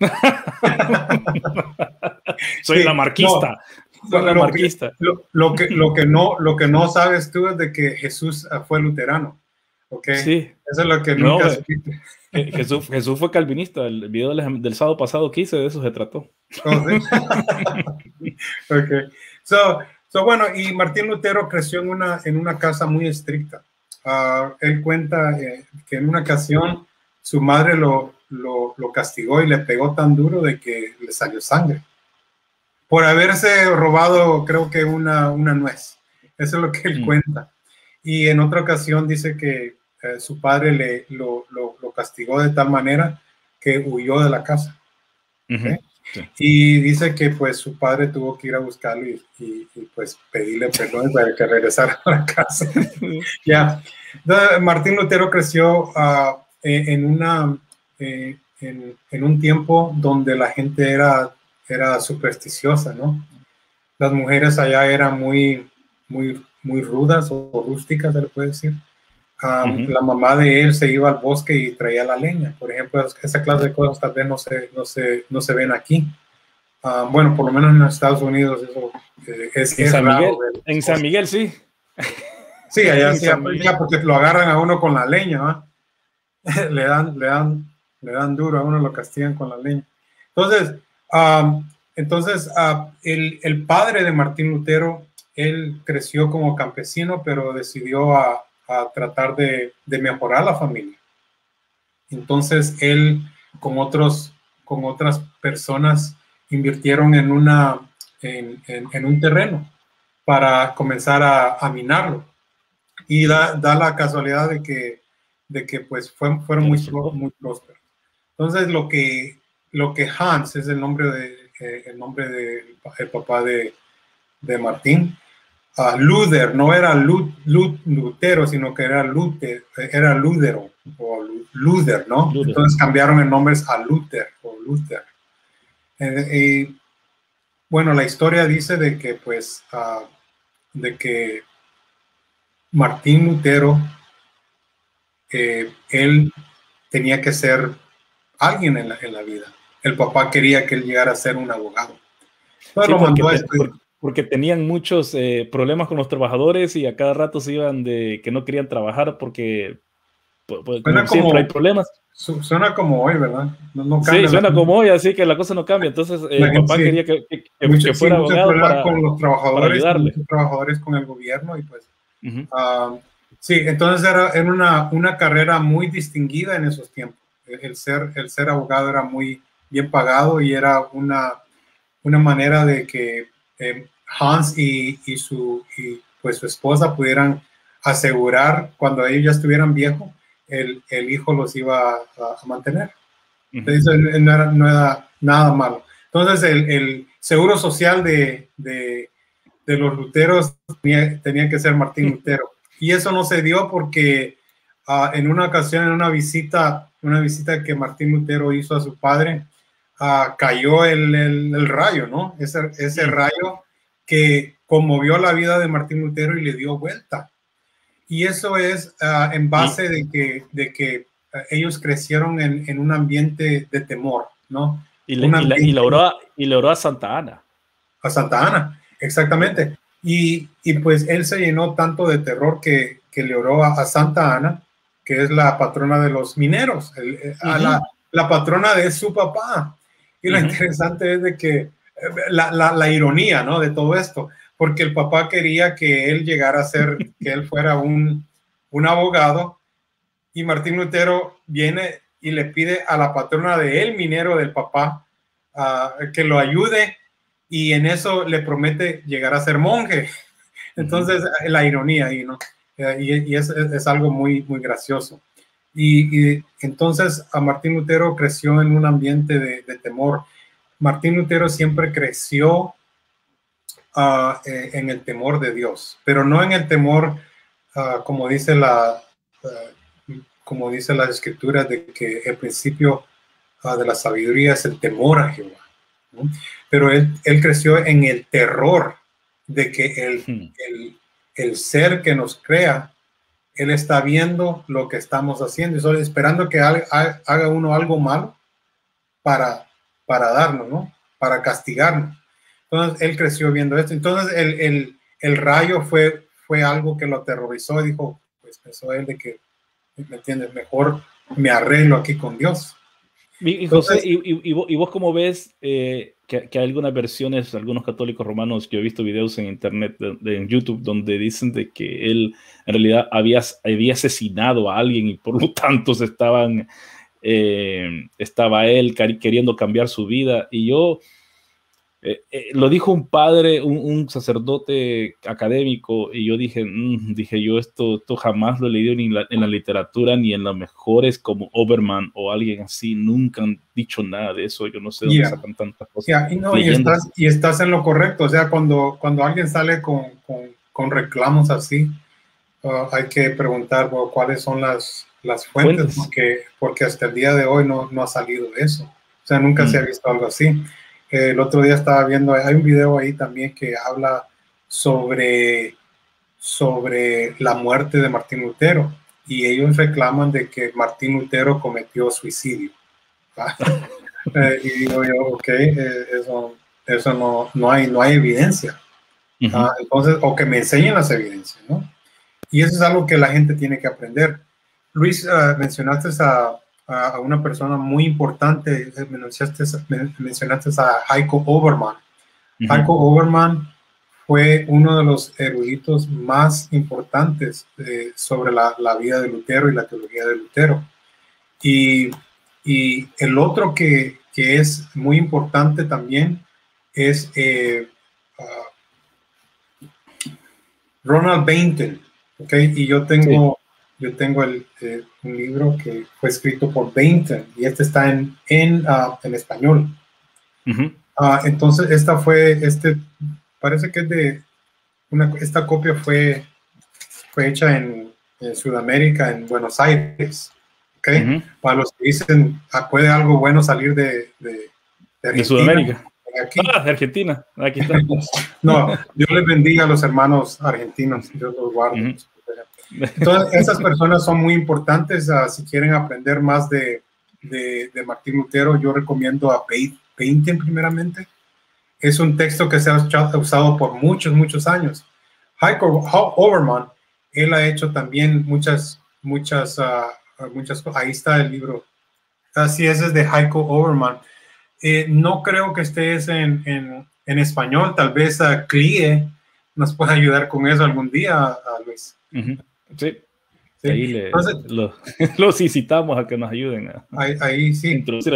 Soy lamarquista. Soy lamarquista. Lo que no sabes tú es de que Jesús fue luterano. ¿Okay? Sí. Eso es lo que nunca supiste. Jesús fue calvinista. El video del sábado pasado que hice de eso se trató. Oh, ¿sí? Okay. Bueno, y Martín Lutero creció en una casa muy estricta. Él cuenta que en una ocasión su madre lo castigó y le pegó tan duro de que le salió sangre por haberse robado, creo que una nuez. Eso es lo que él cuenta. Y en otra ocasión dice que su padre lo castigó de tal manera que huyó de la casa. ¿Okay? Sí. Y dice que pues su padre tuvo que ir a buscarlo y pues pedirle perdón para que regresara a la casa. Ya. Martín Lutero creció en un tiempo donde la gente era supersticiosa, ¿no? Las mujeres allá eran muy rudas o rústicas, se le puede decir. La mamá de él se iba al bosque y traía la leña. Por ejemplo, esa clase de cosas tal vez no se ven aquí. Bueno, por lo menos en los Estados Unidos eso es raro. En San Miguel, sí. Sí, allá sí, ya porque lo agarran a uno con la leña, ¿no? le dan duro a uno, lo castigan con la leña. Entonces, el padre de Martín Lutero, él creció como campesino, pero decidió a tratar de mejorar la familia. Entonces, él con otras personas invirtieron en un terreno para comenzar a minarlo. Y da la casualidad de que pues fueron muy prósperos. Entonces, lo que Hans es el nombre del papá de Martín. Luther no era Lutero, sino que era Lutero o Luther, ¿no? Luther. Entonces cambiaron el nombre a Luther o Luther. Y bueno, la historia dice de que pues que Martín Lutero él tenía que ser alguien en la vida. El papá quería que él llegara a ser un abogado. Sí, porque tenían muchos problemas con los trabajadores y a cada rato se iban de que no querían trabajar porque siempre hay problemas. Suena como hoy, ¿verdad? No sí, suena como hoy, así que la cosa no cambia. Entonces el papá quería que fuera abogado con los trabajadores, para ayudarle. Muchos trabajadores con el gobierno y pues sí, entonces era una carrera muy distinguida en esos tiempos. El ser abogado era muy bien pagado y era una manera de que Hans y su esposa pudieran asegurar cuando ellos ya estuvieran viejos, el hijo los iba a mantener. Entonces no era nada malo. Entonces el seguro social de los luteros tenía que ser Martín Lutero. Y eso no se dio porque en una ocasión, en una visita que Martín Lutero hizo a su padre, cayó el rayo, ¿no? Ese rayo que conmovió la vida de Martín Lutero y le dio vuelta. Y eso es en base de que ellos crecieron en un ambiente de temor, ¿no? Y le oró a Santa Ana. A Santa Ana, exactamente. Y pues él se llenó tanto de terror que le oró a Santa Ana, que es la patrona de los mineros, la patrona de su papá. Y lo interesante es de que la ironía, ¿no? De todo esto, porque el papá quería que él llegara a ser, que él fuera un abogado, y Martín Lutero viene y le pide a la patrona del minero del papá que lo ayude, y en eso le promete llegar a ser monje. Entonces, la ironía ahí, ¿no? Y es algo muy, muy gracioso. Y entonces a Martín Lutero creció en un ambiente de temor. Martín Lutero siempre creció en el temor de Dios, pero no en el temor, como dice las escrituras, de que el principio de la sabiduría es el temor a Jehová, ¿no? Pero él creció en el terror de que el ser que nos crea, él está viendo lo que estamos haciendo y solo esperando que haga uno algo malo para darnos, ¿no? Para castigarnos. Entonces, él creció viendo esto. Entonces, el rayo fue algo que lo aterrorizó y dijo, pues pensó él de que, ¿me entiendes? Mejor me arreglo aquí con Dios. Y José, ¿y vos cómo ves que hay algunas versiones, algunos católicos romanos, yo he visto videos en internet, en YouTube, donde dicen de que él en realidad había asesinado a alguien y por lo tanto estaba él queriendo cambiar su vida? Y yo, lo dijo un padre, un sacerdote académico, y yo dije yo esto jamás lo he leído ni en la literatura, ni en las mejores como Oberman o alguien así, nunca han dicho nada de eso. Yo no sé dónde sacan tantas cosas. Y estás en lo correcto. O sea, cuando alguien sale con reclamos así, hay que preguntar cuáles son las fuentes. Porque hasta el día de hoy no ha salido eso. O sea, nunca se ha visto algo así. El otro día estaba viendo, hay un video ahí también que habla sobre la muerte de Martín Lutero, y ellos reclaman de que Martín Lutero cometió suicidio. Y digo yo, ok, eso no hay evidencia. Entonces, o que me enseñen las evidencias, ¿no? Y eso es algo que la gente tiene que aprender. Luis, mencionaste a una persona muy importante, mencionaste a Heiko Oberman. Heiko Oberman fue uno de los eruditos más importantes sobre la vida de Lutero y la teología de Lutero. Y el otro que es muy importante también es Ronald Bainton, ¿okay? Y yo tengo un libro que fue escrito por Bainton, y este está en español. Entonces, parece que esta copia fue hecha en Sudamérica, en Buenos Aires. ¿Okay? Para los que dicen, puede algo bueno salir de Argentina. De Sudamérica. De Argentina. Aquí está. No, Dios les bendiga a los hermanos argentinos. Dios los guarde. Entonces, esas personas son muy importantes. Si quieren aprender más de Martín Lutero, yo recomiendo a Bainton primeramente. Es un texto que se ha usado por muchos años. Heiko Oberman, él ha hecho también muchas cosas. Ahí está el libro. Así es de Heiko Oberman. No creo que estés en español. Tal vez Clie nos pueda ayudar con eso algún día, Luis. Sí. Ahí los incitamos a que nos ayuden ahí sí. Introducir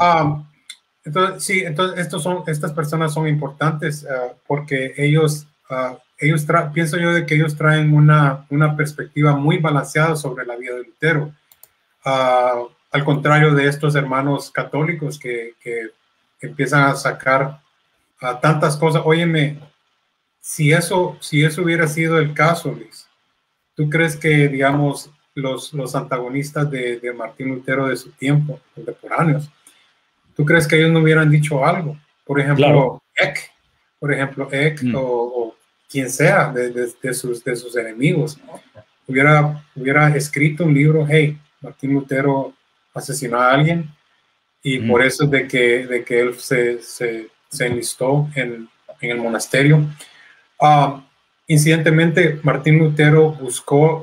entonces estas personas son importantes porque ellos pienso yo de que ellos traen una perspectiva muy balanceada sobre la vida de Lutero, al contrario de estos hermanos católicos que empiezan a sacar tantas cosas. Óyeme, si eso hubiera sido el caso, Luis, ¿tú crees que, digamos, los antagonistas de Martín Lutero de su tiempo, contemporáneos, ¿tú crees que ellos no hubieran dicho algo? Por ejemplo, Claro. Eck o quien sea de sus enemigos, hubiera escrito un libro, hey, Martín Lutero asesinó a alguien y por eso es de que él se enlistó en el monasterio. Incidentemente, Martín Lutero buscó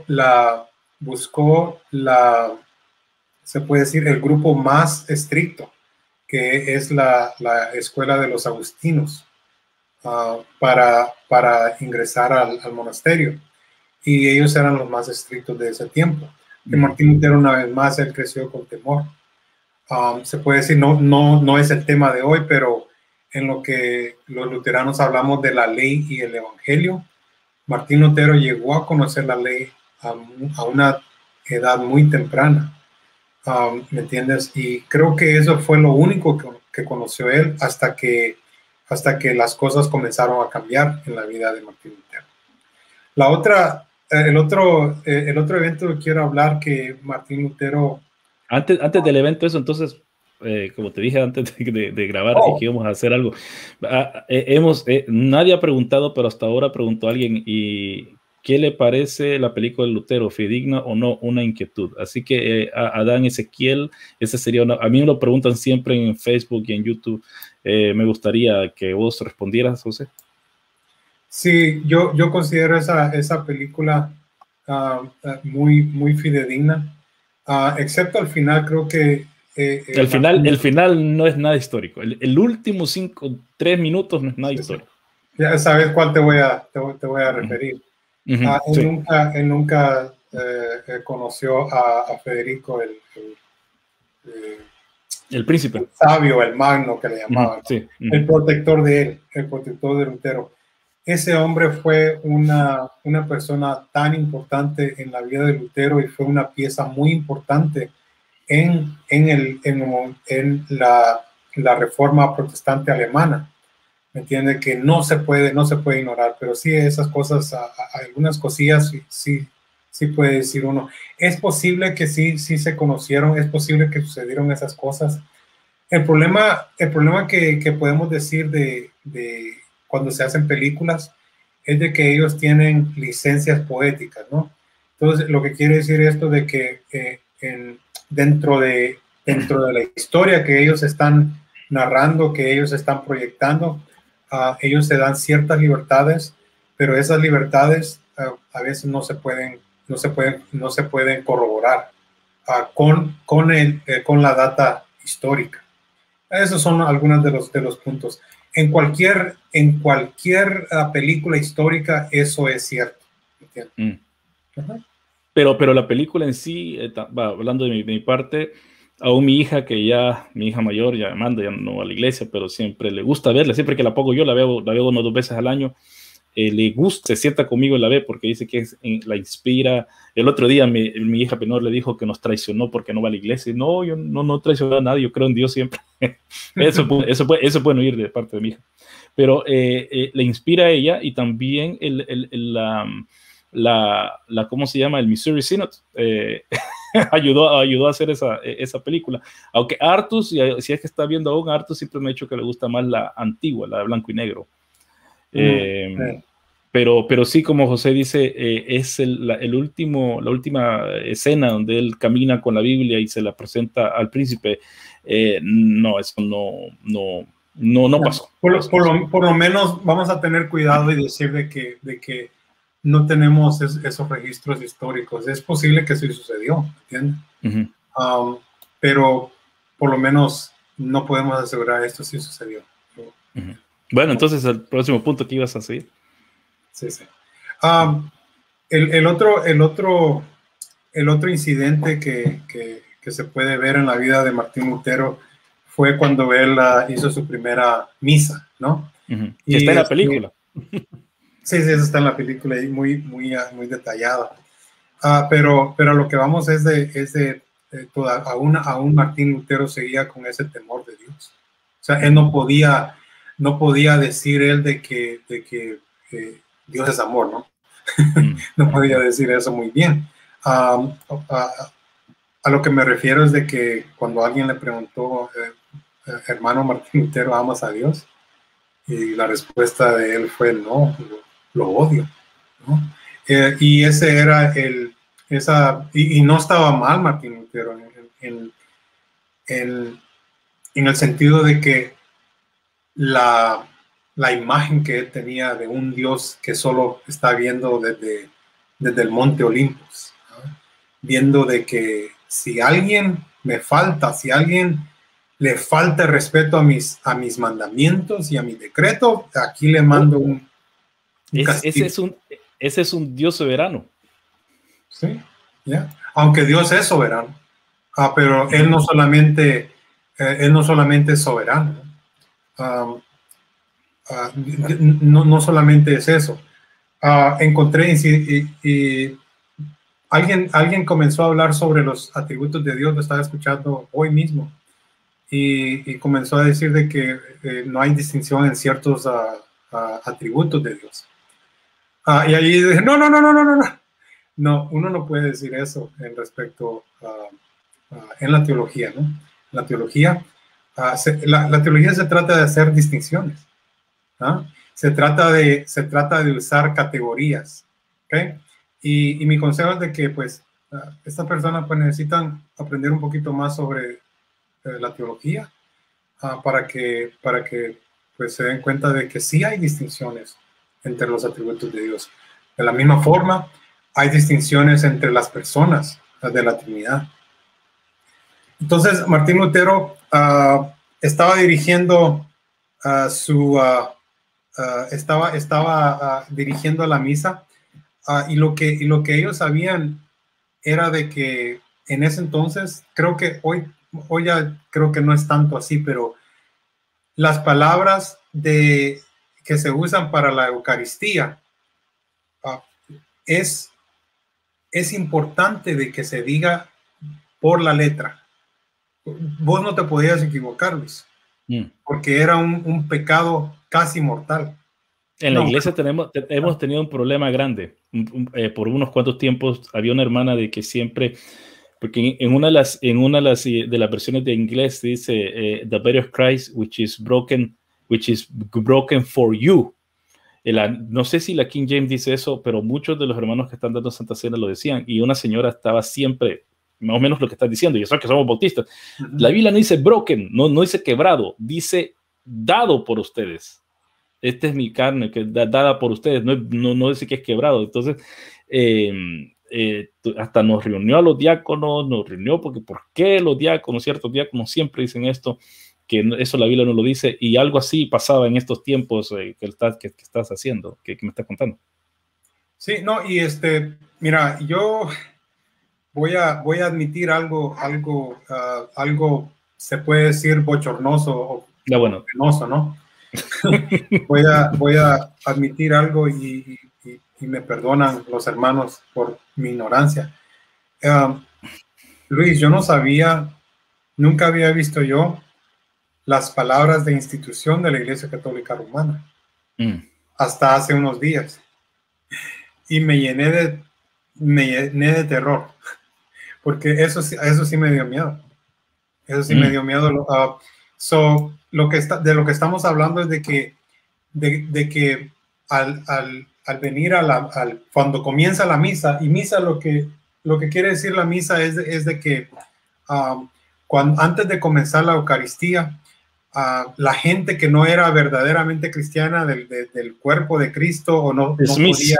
se puede decir, el grupo más estricto, que es la escuela de los agustinos, para ingresar al monasterio. Y ellos eran los más estrictos de ese tiempo. Que Martín Lutero, una vez más, él creció con temor. Se puede decir, no es el tema de hoy, pero en lo que los luteranos hablamos de la ley y el evangelio, Martín Lutero llegó a conocer la ley a una edad muy temprana. ¿Me entiendes? Y creo que eso fue lo único que conoció él hasta que las cosas comenzaron a cambiar en la vida de Martín Lutero. El otro evento que quiero hablar que Martín Lutero... Antes del evento eso, entonces, como te dije antes de grabar, y que íbamos a hacer algo, nadie ha preguntado, pero hasta ahora preguntó alguien, y ¿qué le parece la película de Lutero? ¿Fidedigna o no? Una inquietud. Así que Adán Ezequiel, ese sería a mí me lo preguntan siempre en Facebook y en YouTube. Me gustaría que vos respondieras, José. Sí, yo considero esa película muy fidedigna, excepto al final. Creo que el final no es nada histórico. El último 3 minutos no es nada histórico. Ya sabes cuál te voy a referir. Él nunca conoció a Federico, el príncipe, el sabio, el magno que le llamaban, el protector de él, el protector de Lutero. Ese hombre fue una persona tan importante en la vida de Lutero y fue una pieza muy importante en la reforma protestante alemana. ¿Me entiende? Que no se puede ignorar, pero sí esas cosas, algunas cosillas sí puede decir uno. Es posible que sí se conocieron, es posible que sucedieron esas cosas. El problema que podemos decir de cuando se hacen películas es de que ellos tienen licencias poéticas, ¿no? Entonces, lo que quiere decir esto de que dentro de la historia que ellos están narrando, que ellos están proyectando, ellos se dan ciertas libertades, pero esas libertades a veces no se pueden corroborar con la data histórica. Esos son algunos de los puntos. En cualquier película histórica eso es cierto. Pero la película en sí, hablando de mi parte, aún mi hija mayor, ya no va a la iglesia, pero siempre le gusta verla, siempre que la pongo yo, la veo 1 o 2 veces al año, le gusta, se sienta conmigo y la ve porque dice que la inspira. El otro día mi hija menor le dijo que nos traicionó porque no va a la iglesia. No, yo no traicioné a nadie, yo creo en Dios siempre. Eso puede oír de parte de mi hija. Pero le inspira a ella, y también ¿cómo se llama? El Missouri Synod ayudó a hacer esa película. Aunque Artus, si es que está viendo aún, Artus siempre me ha dicho que le gusta más la antigua, la de blanco y negro. Pero sí, como José dice, es la última escena donde él camina con la Biblia y se la presenta al príncipe. No, eso no pasó. Por lo menos vamos a tener cuidado y decir de que no tenemos esos registros históricos. Es posible que sí sucedió, ¿entiendes? Pero por lo menos no podemos asegurar esto sí sucedió. Bueno, entonces el próximo punto que ibas a seguir. Sí. El otro incidente que se puede ver en la vida de Martín Lutero fue cuando él hizo su primera misa, ¿no? Y está en la película. Sí, eso está en la película y muy detallada. Pero lo que vamos es de aún Martín Lutero seguía con ese temor de Dios. O sea, él no podía decir él de que Dios es amor, ¿no? No podía decir eso muy bien. A lo que me refiero es de que cuando alguien le preguntó, hermano Martín Lutero, ¿amas a Dios? Y la respuesta de él fue, no, lo odio, ¿no? Y ese era y no estaba mal Martín Lutero en el sentido de que la imagen que él tenía de un Dios que solo está viendo desde el monte Olimpos, ¿no? Viendo de que si alguien me falta, si alguien le falta respeto a mis mandamientos y a mi decreto, aquí le mando un castigo. Ese es un Dios soberano. Sí, ¿ya? Aunque Dios es soberano, pero Él no solamente es soberano. No solamente es eso. Encontré y alguien comenzó a hablar sobre los atributos de Dios, lo estaba escuchando hoy mismo, y comenzó a decir de que no hay distinción en ciertos atributos de Dios. Y allí dije, no, uno no puede decir eso en respecto en la teología, ¿no? La teología, la teología se trata de hacer distinciones, ¿no? Se trata de usar categorías, ¿ok? Y mi consejo es de que, pues, estas personas pues, necesitan aprender un poquito más sobre la teología para que pues, se den cuenta de que sí hay distinciones entre los atributos de Dios. De la misma forma, hay distinciones entre las personas de la Trinidad. Entonces, Martín Lutero estaba dirigiendo estaba dirigiendo la misa, y lo que ellos sabían era de que en ese entonces, creo que hoy ya creo que no es tanto así, pero las palabras que se usan para la Eucaristía es importante de que se diga por la letra. Vos no te podías equivocar, Luis, porque era un pecado casi mortal. En la iglesia hemos tenido un problema grande. Por unos cuantos tiempos había una hermana de que siempre, porque en una de las versiones de inglés dice the body of Christ which is broken for you. No sé si la King James dice eso, pero muchos de los hermanos que están dando Santa Cena lo decían, y una señora estaba siempre más o menos lo que está diciendo, y eso es que somos bautistas. La Biblia no dice broken, no dice quebrado, dice dado por ustedes. Esta es mi carne que es dada por ustedes, no dice que es quebrado. Entonces, hasta nos reunió a los diáconos, porque ¿por qué los diáconos, ciertos diáconos siempre dicen esto? Que eso la Biblia no lo dice, y algo así pasaba en estos tiempos que estás haciendo, que me estás contando. Sí, no, y mira, yo voy a admitir algo se puede decir bochornoso o penoso, ¿no? voy a admitir algo y me perdonan los hermanos por mi ignorancia. Luis, yo no sabía, nunca había visto yo las palabras de institución de la Iglesia Católica Romana hasta hace unos días, y me llené de terror, porque eso sí me dio miedo. Eso sí me dio miedo. De lo que estamos hablando es de que al venir cuando comienza la misa, y misa lo que quiere decir la misa es de que antes de comenzar la Eucaristía, la gente que no era verdaderamente cristiana del cuerpo de Cristo o no podía,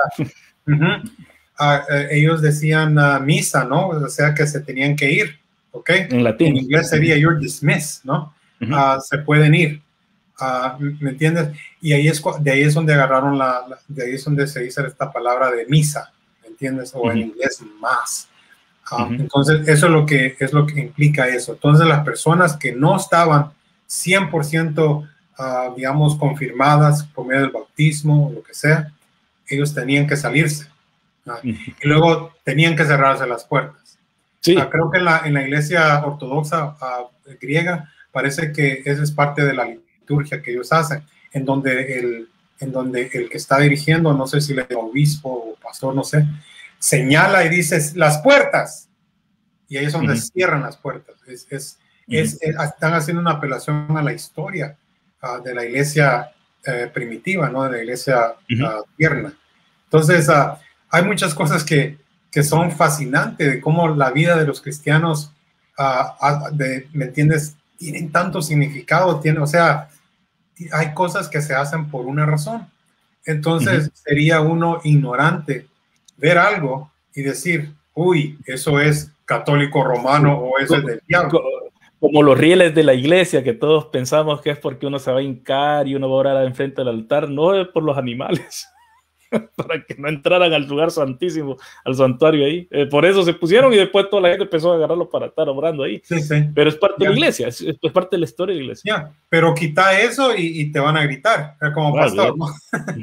ellos decían misa, ¿no? O sea que se tenían que ir, ¿ok? En latín. En inglés sería you're dismissed, ¿no? Se pueden ir, ¿me entiendes? Y de ahí es donde agarraron de ahí es donde se dice esta palabra de misa, ¿me entiendes? O en inglés más. Entonces eso es lo que implica eso. Entonces las personas que no estaban 100% digamos confirmadas por medio del bautismo o lo que sea, ellos tenían que salirse, y luego tenían que cerrarse las puertas. Sí. Creo que en la iglesia ortodoxa griega parece que esa es parte de la liturgia que ellos hacen, en donde el que está dirigiendo, no sé si el obispo o pastor, no sé, señala y dice las puertas, y ahí es donde cierran las puertas. Están haciendo una apelación a la historia de la iglesia primitiva, ¿no? De la iglesia tierna. Entonces, hay muchas cosas que son fascinantes de cómo la vida de los cristianos, ¿me entiendes? Tienen tanto significado, o sea, hay cosas que se hacen por una razón. Entonces, sería uno ignorante ver algo y decir, uy, eso es católico romano o eso es del diablo. Como los rieles de la iglesia, que todos pensamos que es porque uno se va a hincar y uno va a orar enfrente del altar, no es por los animales, para que no entraran al lugar santísimo, al santuario ahí. Por eso se pusieron y después toda la gente empezó a agarrarlo para estar orando ahí. Sí. Pero es parte de la iglesia, es parte de la historia de la iglesia. Pero quita eso y te van a gritar, como pastor, ¿no?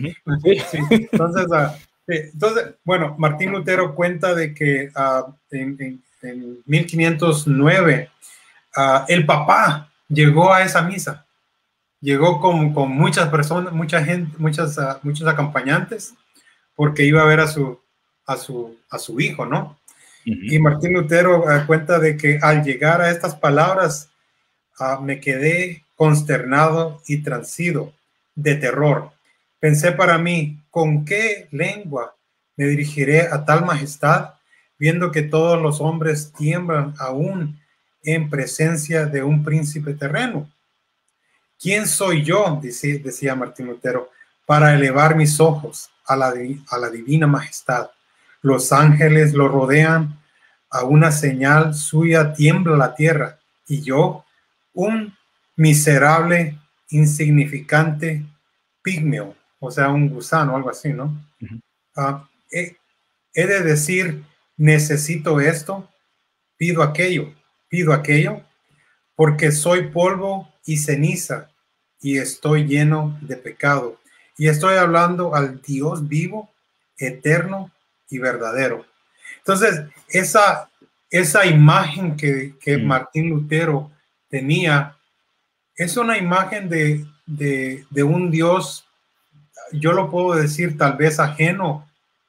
Entonces, bueno, Martín Lutero cuenta de que en 1509 el papá llegó a esa misa, llegó con muchas personas, mucha gente, muchos acompañantes, porque iba a ver a su hijo, ¿no? Y Martín Lutero cuenta de que al llegar a estas palabras me quedé consternado y transido de terror. Pensé para mí, ¿con qué lengua me dirigiré a tal majestad, viendo que todos los hombres tiemblan aún en presencia de un príncipe terreno? ¿Quién soy yo, decía Martín Lutero, para elevar mis ojos a la divina majestad? Los ángeles lo rodean, a una señal suya tiembla la tierra, y yo, un miserable, insignificante pigmeo, o sea, un gusano, algo así, ¿no? He de decir, necesito esto, pido aquello, porque soy polvo y ceniza y estoy lleno de pecado. Y estoy hablando al Dios vivo, eterno y verdadero. Entonces, esa imagen que Martín Lutero tenía es una imagen de un Dios, yo lo puedo decir tal vez ajeno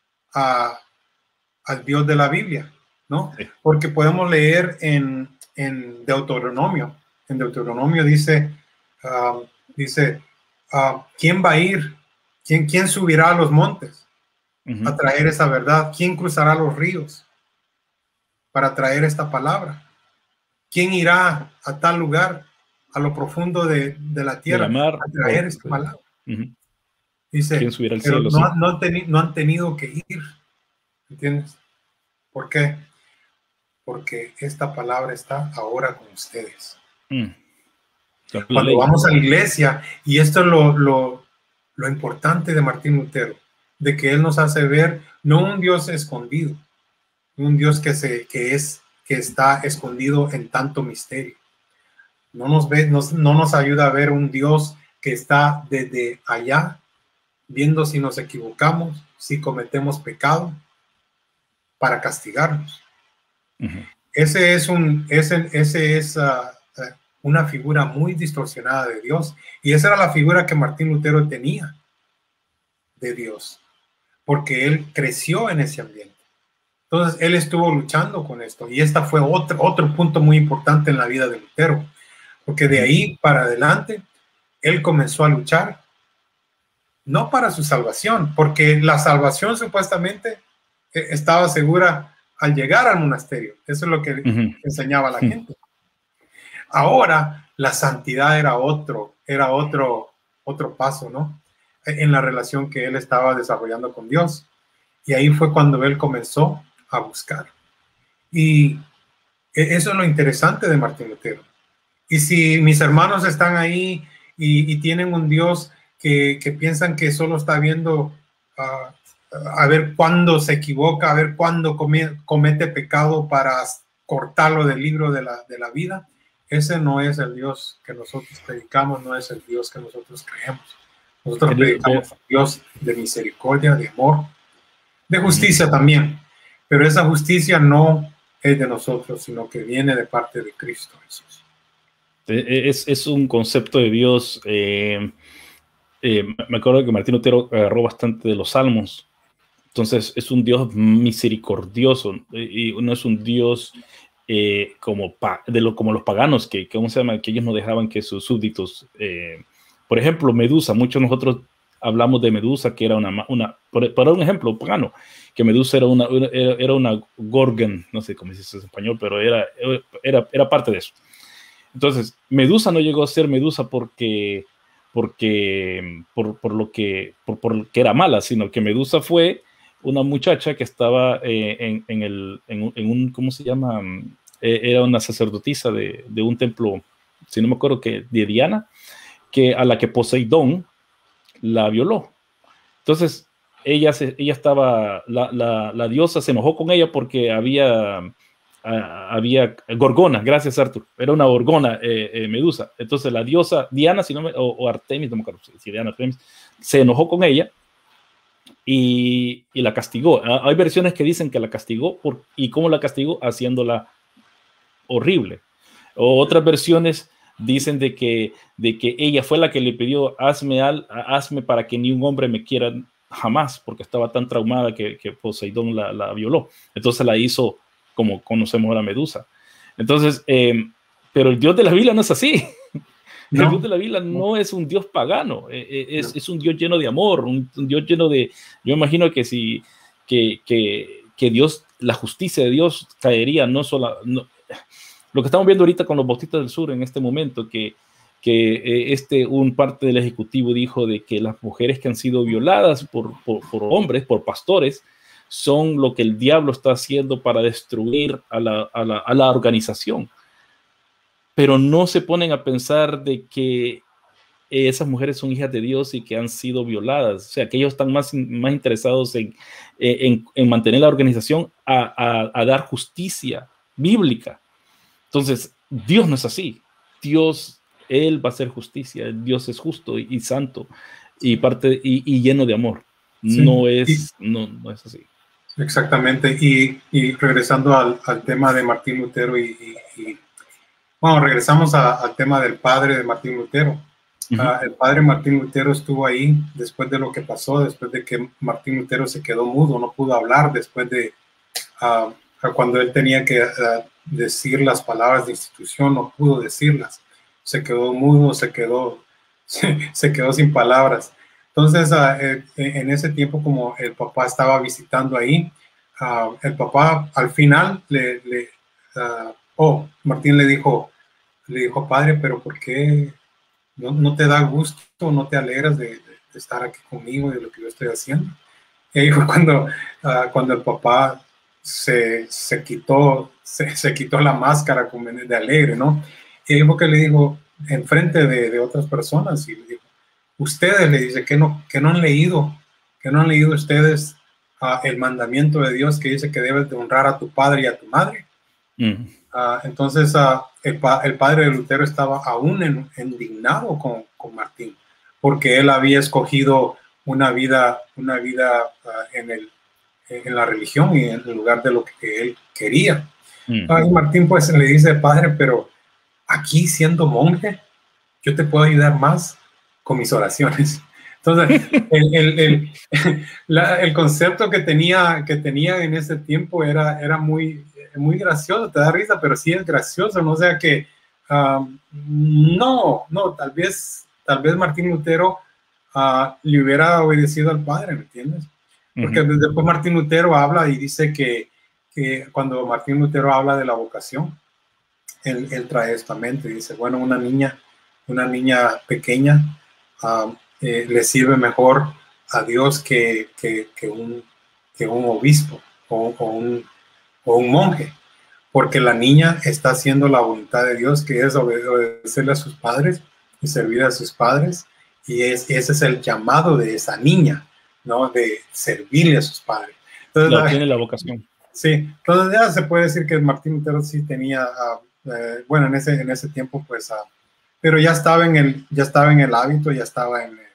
al Dios de la Biblia, ¿no? Sí. Porque podemos leer en Deuteronomio. En Deuteronomio dice, ¿quién va a ir? ¿Quién subirá a los montes a traer esa verdad? ¿Quién cruzará los ríos para traer esta palabra? ¿Quién irá a tal lugar, a lo profundo de la tierra, a traer esta palabra? Dice, ¿quién subirá al pero cielo? no han tenido que ir. ¿Entiendes? ¿Por qué? Porque esta palabra está ahora con ustedes. Cuando vamos a la iglesia, y esto es lo importante de Martín Lutero, de que él nos hace ver no un Dios escondido, un Dios que está escondido en tanto misterio. No nos ayuda a ver un Dios que está desde allá, viendo si nos equivocamos, si cometemos pecado, para castigarnos. Ese es una figura muy distorsionada de Dios, y esa era la figura que Martín Lutero tenía de Dios, porque él creció en ese ambiente. Entonces él estuvo luchando con esto, y esta fue otro punto muy importante en la vida de Lutero, porque de ahí para adelante él comenzó a luchar no para su salvación, porque la salvación supuestamente estaba segura al llegar al monasterio. Eso es lo que enseñaba la gente. Ahora la santidad era otro paso, ¿no? En la relación que él estaba desarrollando con Dios. Y ahí fue cuando él comenzó a buscar. Y eso es lo interesante de Martín Lutero. Y si mis hermanos están ahí y tienen un Dios que piensan que solo está viendo a ver cuándo se equivoca, a ver cuándo comete pecado para cortarlo del libro de la vida, ese no es el Dios que nosotros predicamos, no es el Dios que nosotros creemos. Nosotros predicamos un Dios de misericordia, de amor, de justicia también, pero esa justicia no es de nosotros, sino que viene de parte de Cristo Jesús. Es un concepto de Dios. Me acuerdo que Martín Lutero agarró bastante de los salmos, Entonces es un Dios misericordioso y no es un Dios como los paganos ¿cómo se llama? Que ellos no dejaban que sus súbditos, por ejemplo, Medusa. Muchos de nosotros hablamos de Medusa, que era para un ejemplo pagano, que Medusa era una gorgon, no sé cómo se dice en español, pero era parte de eso. Entonces, Medusa no llegó a ser Medusa por lo que era mala, sino que Medusa fue una muchacha que estaba en un, ¿cómo se llama? Era una sacerdotisa de un templo, si no me acuerdo, de Diana, a la que Poseidón la violó. Entonces, la diosa se enojó con ella porque había Gorgona, gracias Arthur, era una Gorgona, Medusa. Entonces la diosa Diana, o Artemis, no me acuerdo si Diana, Artemis, se enojó con ella y la castigó. Hay versiones que dicen que la castigó y cómo la castigó, haciéndola horrible. O otras versiones dicen de que ella fue la que le pidió, hazme para que ni un hombre me quiera jamás, porque estaba tan traumada que Poseidón la violó. Entonces la hizo como conocemos ahora Medusa. Entonces, pero el Dios de la Biblia no es así. El Dios de la Biblia no es un Dios pagano, es un Dios lleno de amor, un Dios lleno de... Yo imagino que que Dios, la justicia de Dios caería no solo... lo que estamos viendo ahorita con los bautistas del sur en este momento, que un parte del ejecutivo dijo de que las mujeres que han sido violadas por hombres, por pastores, son lo que el diablo está haciendo para destruir a la organización. Pero no se ponen a pensar de que esas mujeres son hijas de Dios y que han sido violadas. O sea, que ellos están más interesados en mantener la organización a dar justicia bíblica. Entonces, Dios no es así. Dios, Él va a hacer justicia. Dios es justo y santo y lleno de amor. Sí, no es así. Exactamente. Y regresando al tema de Martín Lutero bueno, regresamos al tema del padre de Martín Lutero. El padre Martín Lutero estuvo ahí después de lo que pasó, después de que Martín Lutero se quedó mudo, no pudo hablar, después de cuando él tenía que decir las palabras de institución, no pudo decirlas. Se quedó mudo, se quedó sin palabras. Entonces, en ese tiempo, como el papá estaba visitando ahí, el papá al final Martín le dijo, padre, pero ¿por qué no te da gusto, no te alegras de estar aquí conmigo, de lo que yo estoy haciendo? Y ahí fue cuando el papá se quitó la máscara de alegre, ¿no? Y dijo que le dijo, enfrente de otras personas, y le dijo, ustedes, le dice, que no han leído ustedes el mandamiento de Dios que dice que debes de honrar a tu padre y a tu madre. Entonces el padre de Lutero estaba aún indignado con Martín, porque él había escogido una vida en la religión y en lugar de lo que él quería. Y Martín pues le dice, padre, pero aquí siendo monje, yo te puedo ayudar más con mis oraciones. Entonces, el concepto que tenía en ese tiempo era muy gracioso, te da risa, pero sí es gracioso, ¿no? O sea que tal vez Martín Lutero le hubiera obedecido al padre, ¿me entiendes? Porque después Martín Lutero habla y dice que cuando Martín Lutero habla de la vocación, él trae esta mente y dice, bueno, una niña pequeña le sirve mejor a Dios que un obispo o un monje, porque la niña está haciendo la voluntad de Dios, que es obedecerle a sus padres y servir a sus padres, y ese es el llamado de esa niña, ¿no? De servirle a sus padres. Entonces, tiene la vocación. Sí, entonces ya se puede decir que Martín Lutero sí tenía, bueno, en ese tiempo, pues, pero ya estaba en el hábito, ya estaba en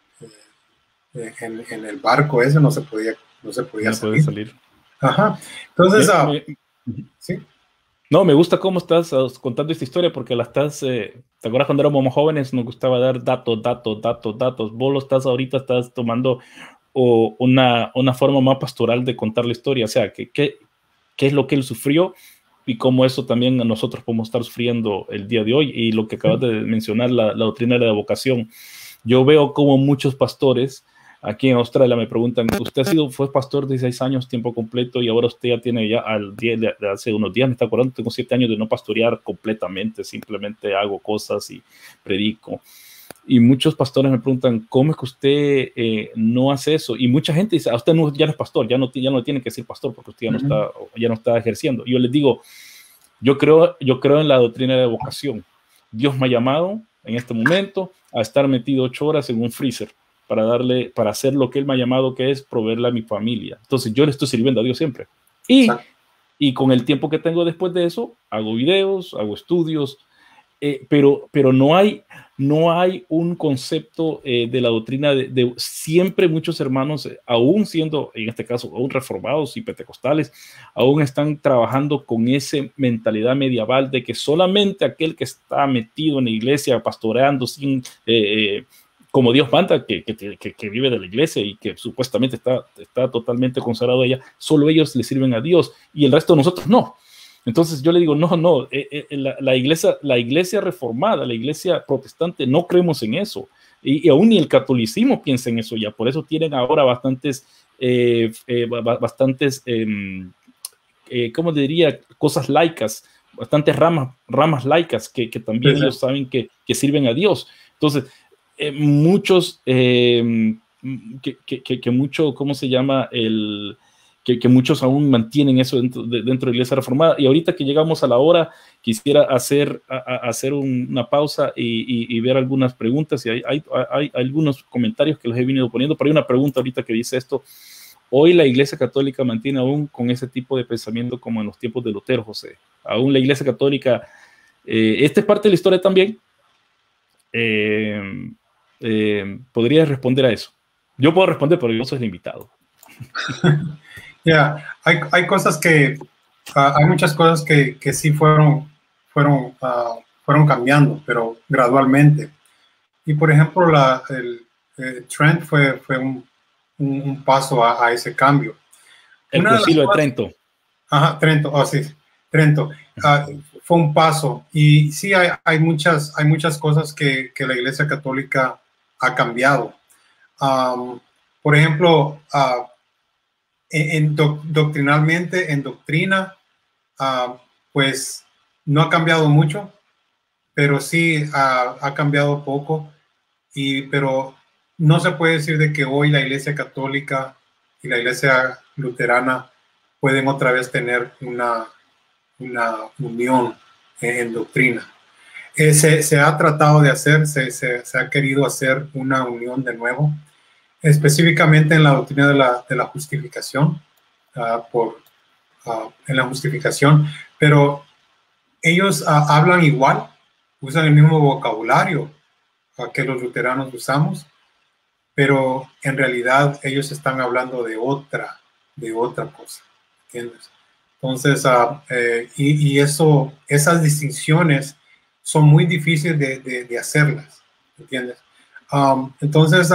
el barco ese, no se podía salir. Ajá. Entonces, sí. No, me gusta cómo estás contando esta historia, porque ¿te acuerdas cuando éramos más jóvenes? Nos gustaba dar datos. Vos ahorita estás tomando o una forma más pastoral de contar la historia, o sea, qué es lo que él sufrió y cómo eso también nosotros podemos estar sufriendo el día de hoy. Y lo que acabas de mencionar, la doctrina de la vocación. Yo veo como muchos pastores aquí en Australia me preguntan, usted fue pastor de 16 años, tiempo completo, y ahora usted ya tiene hace unos días, me está acordando, tengo 7 años de no pastorear completamente, simplemente hago cosas y predico. Y muchos pastores me preguntan, ¿cómo es que usted no hace eso? Y mucha gente dice, usted ya no es pastor, ya no tiene que ser pastor porque usted ya no está ejerciendo. Y yo les digo, yo creo en la doctrina de vocación. Dios me ha llamado en este momento a estar metido 8 horas en un freezer para hacer lo que Él me ha llamado, que es proveerle a mi familia. Entonces yo le estoy sirviendo a Dios siempre. Y con el tiempo que tengo después de eso, hago videos, hago estudios, pero no hay un concepto de la doctrina de siempre muchos hermanos, aún siendo, en este caso, aún reformados y pentecostales, aún están trabajando con esa mentalidad medieval de que solamente aquel que está metido en la iglesia, pastoreando sin... como Dios manda, que vive de la iglesia y que supuestamente está totalmente consagrado a ella, solo ellos le sirven a Dios y el resto de nosotros no. Entonces yo le digo, no, la iglesia reformada, la iglesia protestante, no creemos en eso. Y aún ni el catolicismo piensa en eso ya. Por eso tienen ahora bastantes ¿cómo diría? Cosas laicas, bastantes ramas laicas que también ellos saben que sirven a Dios. Entonces, muchos, ¿cómo se llama? Que muchos aún mantienen eso dentro de la iglesia reformada. Y ahorita que llegamos a la hora, quisiera hacer una pausa y ver algunas preguntas. Y hay algunos comentarios que les he venido poniendo, pero hay una pregunta ahorita que dice esto. Hoy la iglesia católica mantiene aún con ese tipo de pensamiento como en los tiempos de Lutero, José. Aún la iglesia católica, esta es parte de la historia también. ¿Podría responder a eso? Yo puedo responder, pero yo soy el invitado. Hay cosas hay muchas cosas que sí fueron cambiando, pero gradualmente. Y por ejemplo, el Trent fue un paso a ese cambio. El Concilio de Trento. Ajá, Trento, sí, Trento. Fue un paso. Y sí, hay muchas cosas que la Iglesia Católica ha cambiado. Por ejemplo, doctrinalmente, en doctrina, pues no ha cambiado mucho, pero sí ha cambiado poco. Pero no se puede decir de que hoy la Iglesia Católica y la Iglesia Luterana pueden otra vez tener una unión en doctrina. Se ha tratado de hacer, se ha querido hacer una unión de nuevo, específicamente en la doctrina de la justificación, en la justificación, pero ellos hablan igual, usan el mismo vocabulario que los luteranos usamos, pero en realidad ellos están hablando de otra cosa, ¿entiendes? Entonces, esas distinciones son muy difíciles de hacerlas, ¿entiendes? Entonces,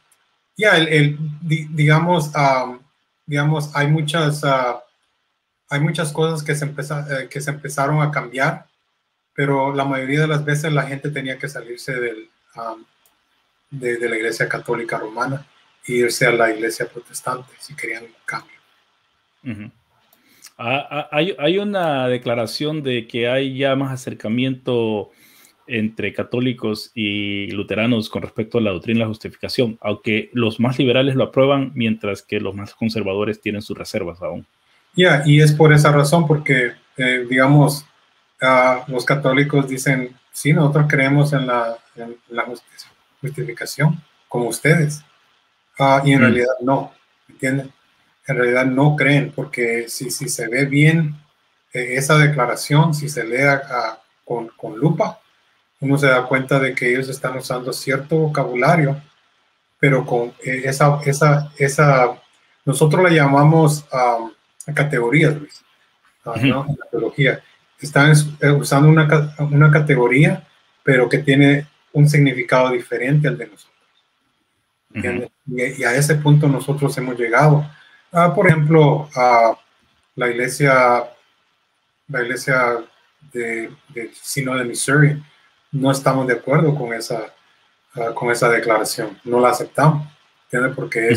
digamos, hay muchas cosas que se empezaron a cambiar, pero la mayoría de las veces la gente tenía que salirse de la Iglesia Católica Romana e irse a la Iglesia Protestante si querían un cambio. Uh-huh. Hay una declaración de que hay ya más acercamiento entre católicos y luteranos con respecto a la doctrina de la justificación, aunque los más liberales lo aprueban, mientras que los más conservadores tienen sus reservas aún. Y es por esa razón, porque, digamos, los católicos dicen, sí, nosotros creemos en la justificación, como ustedes, y en realidad no, ¿entienden? En realidad no creen, porque si se ve bien esa declaración, si se lee con lupa, uno se da cuenta de que ellos están usando cierto vocabulario, pero con nosotros la llamamos categorías, Luis, ¿no? En la teología. Están usando una categoría, pero que tiene un significado diferente al de nosotros. ¿Entiendes? y a ese punto nosotros hemos llegado. Por ejemplo, la iglesia de Sino de Missouri, no estamos de acuerdo con esa declaración, no la aceptamos, ¿entiendes? Porque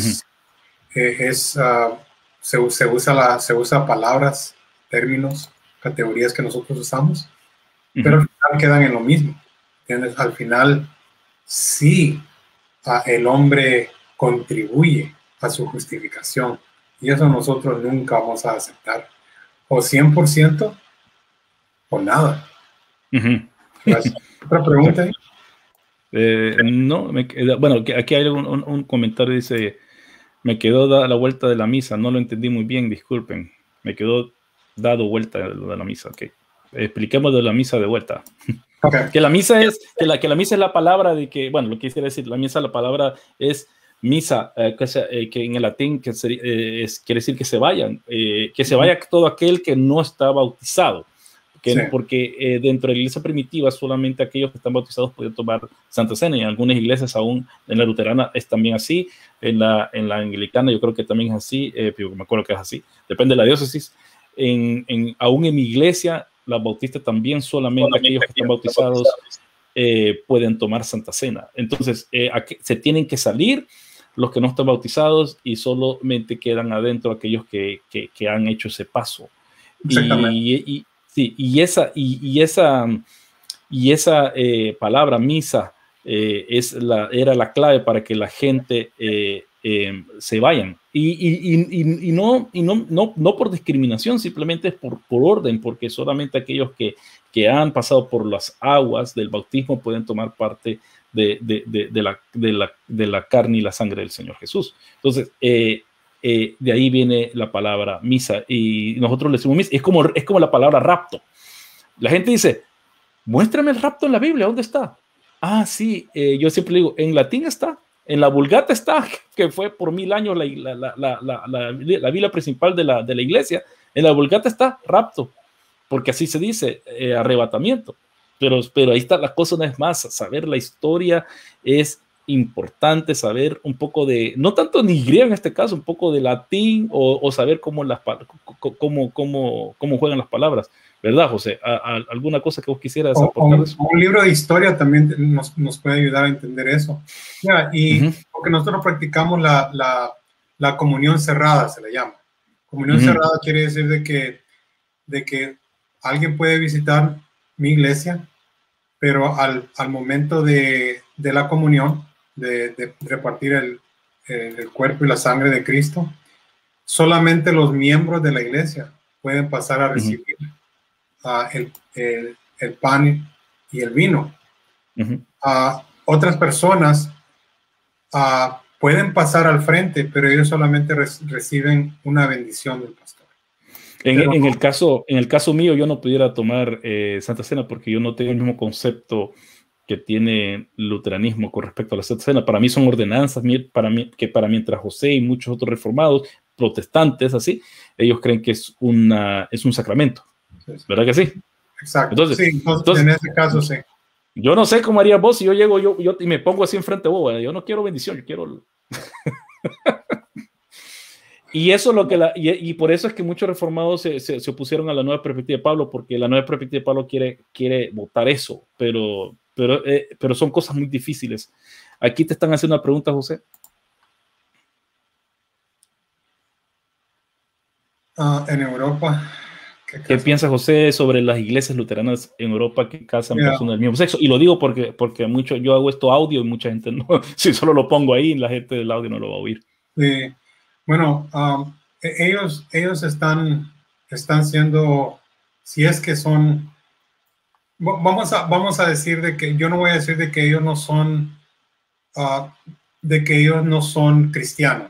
se usa palabras, términos, categorías que nosotros usamos, pero al final quedan en lo mismo, ¿entiendes? Al final sí, el hombre contribuye a su justificación, y eso nosotros nunca vamos a aceptar, o 100% o nada. ¿Otra pregunta ahí? No, bueno, aquí hay un comentario, dice, me quedó la vuelta de la misa, no lo entendí muy bien, disculpen, me quedó dado vuelta de la misa, ok. Expliquemos de la misa de vuelta. Okay. Que la misa es la palabra de que, bueno, lo que quisiera decir, la misa, la palabra es misa, que en el latín quiere decir que se vayan, que se vaya todo aquel que no está bautizado. Porque dentro de la iglesia primitiva solamente aquellos que están bautizados pueden tomar Santa Cena, y en algunas iglesias aún, en la luterana es también así, en la anglicana yo creo que también es así, me acuerdo que es así, depende de la diócesis. Aún en mi iglesia, las bautistas también solamente aquellos que están bautizados pueden tomar Santa Cena. Entonces se tienen que salir los que no están bautizados y solamente quedan adentro aquellos que han hecho ese paso. Y esa palabra misa era la clave para que la gente se vayan. Y no por discriminación, simplemente es por orden, porque solamente aquellos que han pasado por las aguas del bautismo pueden tomar parte de la carne y la sangre del Señor Jesús. Entonces, de ahí viene la palabra misa, y nosotros le decimos misa. Es como la palabra rapto. La gente dice, muéstrame el rapto en la Biblia, ¿dónde está? Sí, yo siempre digo, en latín está, en la Vulgata está, que fue por 1000 años la Biblia principal de la iglesia. En la Vulgata está rapto, porque así se dice, arrebatamiento. Pero ahí está la cosa una vez más, saber la historia es importante, saber un poco de, no tanto ni griego en este caso, un poco de latín, o saber cómo juegan las palabras, ¿verdad, José? ¿Alguna cosa que vos quisieras aportar? Un libro de historia también nos puede ayudar a entender eso. Porque nosotros practicamos la comunión cerrada, se le llama. Comunión cerrada quiere decir de que alguien puede visitar mi iglesia, pero al momento de la comunión, de repartir el cuerpo y la sangre de Cristo, solamente los miembros de la iglesia pueden pasar a recibir el pan y el vino. Otras personas pueden pasar al frente, pero ellos solamente reciben una bendición del pastor. En el caso mío, yo no pudiera tomar Santa Cena porque yo no tengo el mismo concepto que tiene el luteranismo con respecto a la Santa Cena. Para mí son ordenanzas, para mientras José y muchos otros reformados, protestantes, así, ellos creen que es un sacramento. ¿Verdad que sí? Exacto. Entonces, en ese caso, sí. Yo no sé cómo haría vos si yo llego y me pongo así enfrente de vos. Yo no quiero bendición, yo quiero... Y eso es lo que y por eso es que muchos reformados se opusieron a la nueva perspectiva de Pablo, porque la nueva perspectiva de Pablo quiere votar eso, pero son cosas muy difíciles. Aquí te están haciendo una pregunta, José. En Europa. ¿Qué piensa José sobre las iglesias luteranas en Europa que casan personas del mismo sexo? Y lo digo porque yo hago esto audio y mucha gente no, si solo lo pongo ahí, la gente del audio no lo va a oír. Sí. Bueno, ellos están siendo, si es que son, vamos a decir de que, yo no voy a decir de que ellos no son, cristianos.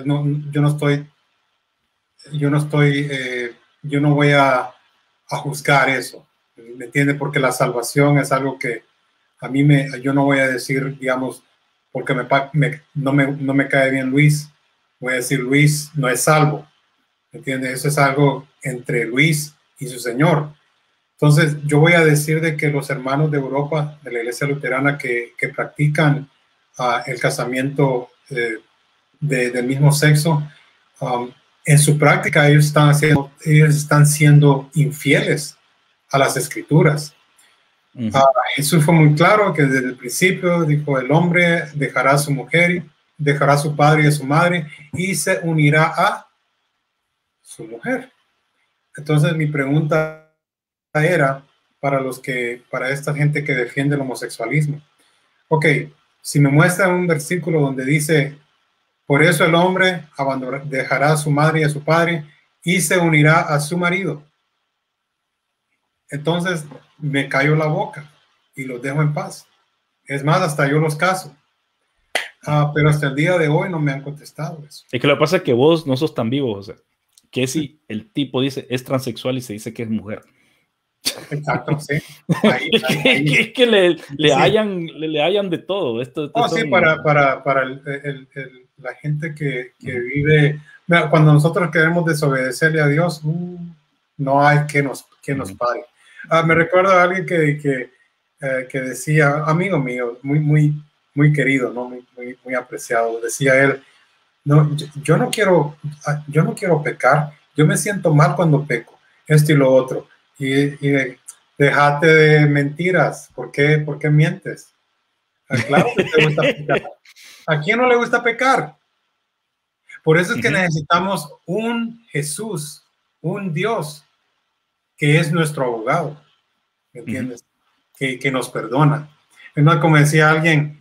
Yo no voy a juzgar eso, ¿me entiendes? Porque la salvación es algo que yo no voy a decir, digamos, porque no me cae bien Luis, voy a decir Luis no es salvo, ¿me entiendes? Eso es algo entre Luis y su Señor. Entonces yo voy a decir de que los hermanos de Europa, de la iglesia luterana que practican el casamiento del mismo sexo, en su práctica ellos están siendo infieles a las escrituras. Jesús fue muy claro que desde el principio dijo: el hombre dejará a su mujer, dejará a su padre y a su madre y se unirá a su mujer. Entonces mi pregunta era para esta gente que defiende el homosexualismo: ok, si me muestra un versículo donde dice: por eso el hombre dejará a su madre y a su padre y se unirá a su marido, entonces me callo la boca y los dejo en paz. Es más, hasta yo los caso. Pero hasta el día de hoy no me han contestado eso. Es que lo que pasa es que vos no sos tan vivo, o sea, que si el tipo dice es transexual y se dice que es mujer. Exacto, sí. Es que le hayan de todo. Sí, para la gente que vive, cuando nosotros queremos desobedecerle a Dios, no hay que nos pare. Me recuerdo a alguien que decía, amigo mío, muy querido, ¿no? Muy apreciado, decía él: no, yo no quiero pecar, yo me siento mal cuando peco, esto y lo otro. Y déjate de mentiras. ¿Por qué mientes? Claro que te gusta pecar. ¿A quién no le gusta pecar? Por eso es que necesitamos un Jesús, un Dios que es nuestro abogado, ¿me entiendes? Que nos perdona. No, como decía alguien,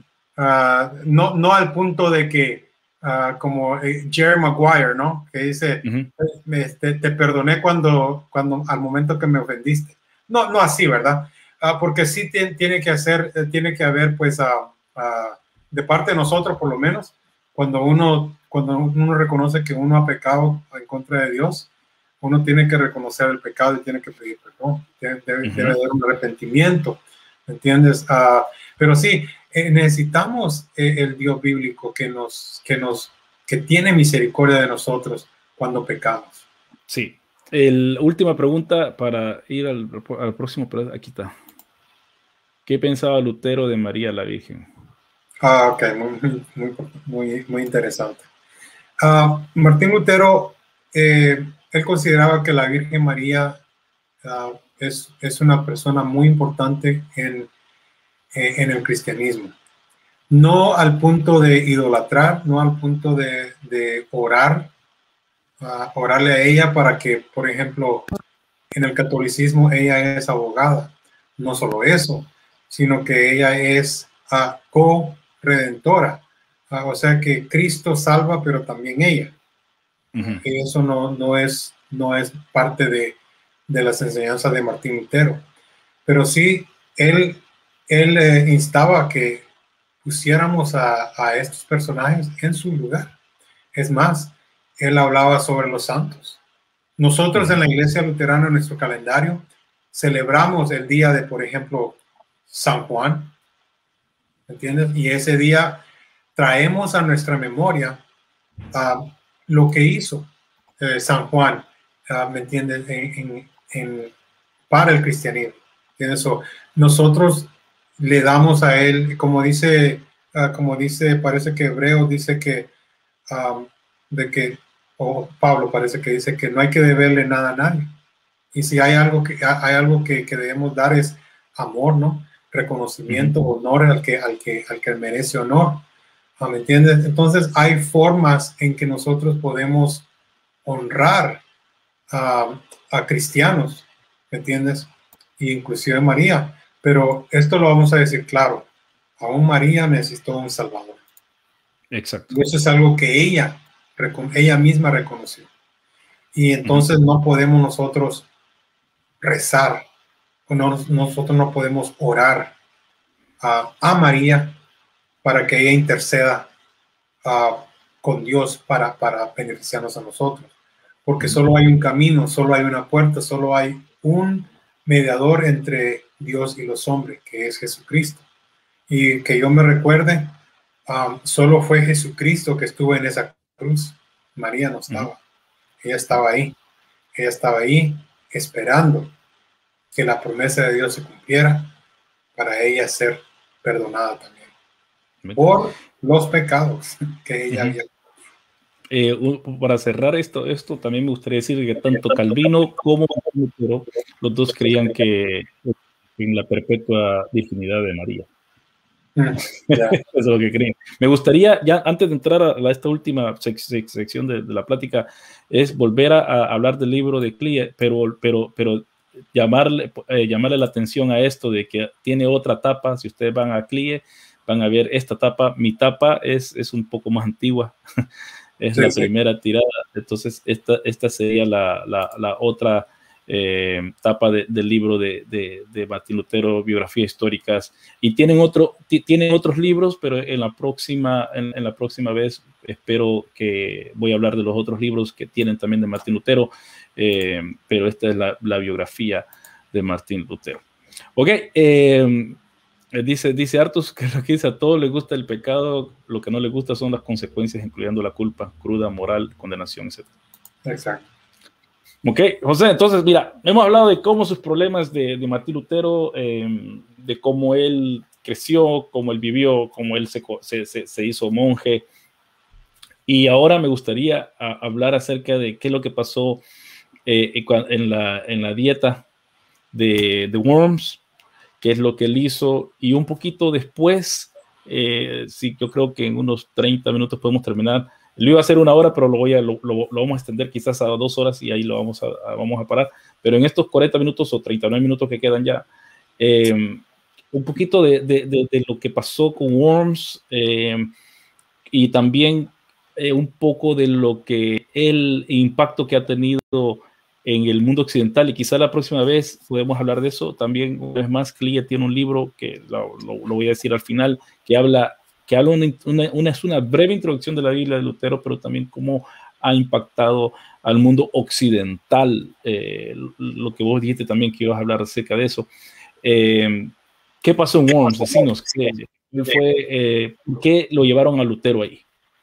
no al punto de que como Jerry Maguire, ¿no? Que dice, te perdoné cuando al momento que me ofendiste. No así, ¿verdad? Porque sí tiene que haber, pues, de parte de nosotros, por lo menos, cuando uno reconoce que uno ha pecado en contra de Dios, uno tiene que reconocer el pecado y tiene que pedir perdón. Debe haber un arrepentimiento, ¿me entiendes? Pero sí, necesitamos el Dios bíblico que tiene misericordia de nosotros cuando pecamos. Sí. Última pregunta para ir al próximo, pero aquí está. ¿Qué pensaba Lutero de María la Virgen? Ok, muy interesante. Martín Lutero, él consideraba que la Virgen María es una persona muy importante en el cristianismo. No al punto de idolatrar, no al punto de orarle a ella para que, por ejemplo, en el catolicismo ella es abogada. No solo eso, sino que ella es co-redentora. O sea que Cristo salva, pero también ella. Y eso no es parte de las enseñanzas de Martín Lutero. Pero sí, él instaba a que pusiéramos a estos personajes en su lugar. Es más, él hablaba sobre los santos. Nosotros en la Iglesia Luterana, en nuestro calendario, celebramos el día de, por ejemplo, San Juan, ¿entiendes? Y ese día traemos a nuestra memoria lo que hizo San Juan, ¿me entiendes? Para el cristianismo. ¿Entiendes? Nosotros le damos a él, como dice, parece que Hebreo dice que, Pablo parece que dice que no hay que deberle nada a nadie. Y si hay algo que debemos dar es amor, ¿no? Reconocimiento, honor al que merece honor. ¿Me entiendes? Entonces hay formas en que nosotros podemos honrar a cristianos, ¿me entiendes? Y inclusive María. Pero esto lo vamos a decir claro: aún María necesitó un Salvador. Exacto. Y eso es algo que ella misma reconoció. Y entonces no podemos nosotros rezar, nosotros no podemos orar a María para que ella interceda con Dios para beneficiarnos a nosotros. Porque solo hay un camino, solo hay una puerta, solo hay un mediador entre Dios y los hombres, que es Jesucristo. Y que yo me recuerde, solo fue Jesucristo que estuvo en esa cruz. María no estaba. Ella estaba ahí. Ella estaba ahí esperando que la promesa de Dios se cumpliera para ella ser perdonada también por los pecados que ella había. para cerrar esto también me gustaría decir que tanto Calvino como Lutero, los dos creían que en la perpetua virginidad de María. Eso es lo que creen. Me gustaría, ya antes de entrar a esta última sección de la plática, es volver a hablar del libro de Clie, pero llamarle la atención a esto de que tiene otra tapa. Si ustedes van a Clie, van a ver esta tapa. Mi tapa es un poco más antigua. Es la primera tirada. Entonces, esta sería la otra tapa del libro de Martín Lutero, biografías históricas, y tienen otros libros, pero en la próxima vez espero que voy a hablar de los otros libros que tienen también de Martín Lutero, pero esta es la biografía de Martín Lutero. Ok, dice Artus que lo que dice: a todos les gusta el pecado, lo que no les gusta son las consecuencias, incluyendo la culpa, cruda, moral, condenación, etc. Exacto. Ok, José, entonces mira, hemos hablado de cómo sus problemas de Martín Lutero, de cómo él creció, cómo él vivió, cómo él se hizo monje, y ahora me gustaría hablar acerca de qué es lo que pasó en la dieta de Worms, qué es lo que él hizo, y un poquito después, sí, yo creo que en unos 30 minutos podemos terminar. Lo iba a hacer 1 hora, pero lo vamos a extender quizás a 2 horas y ahí lo vamos a parar. Pero en estos 40 minutos o 39 minutos que quedan ya, un poquito de lo que pasó con Worms, y también un poco de lo que el impacto que ha tenido en el mundo occidental, y quizá la próxima vez podemos hablar de eso. También, una vez más, Clie tiene un libro que lo voy a decir al final, que habla una breve introducción de la Biblia de Lutero, pero también cómo ha impactado al mundo occidental, lo que vos dijiste también que ibas a hablar acerca de eso. ¿Qué pasó en Worms? Decinos, ¿qué lo llevaron a Lutero ahí?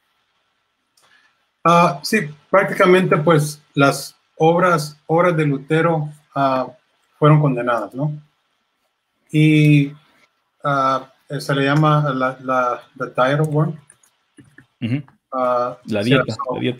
Sí, prácticamente pues las obras de Lutero fueron condenadas, ¿no? Y se le llama la diet of Worms. La dieta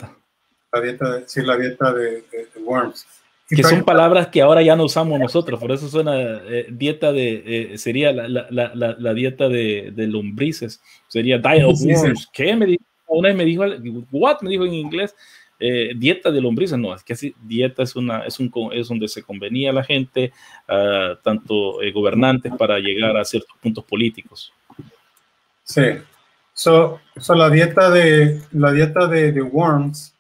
de Worms. Que son palabras que ahora ya no usamos nosotros, por eso suena dieta sería la dieta de lombrices, sería diet of worms. ¿Qué me dijo? Una vez me dijo, what me dijo en inglés, dieta de lombrices. No, es que así, dieta es donde se convenía a la gente, tanto gobernantes, para llegar a ciertos puntos políticos. Sí. So la dieta de Worms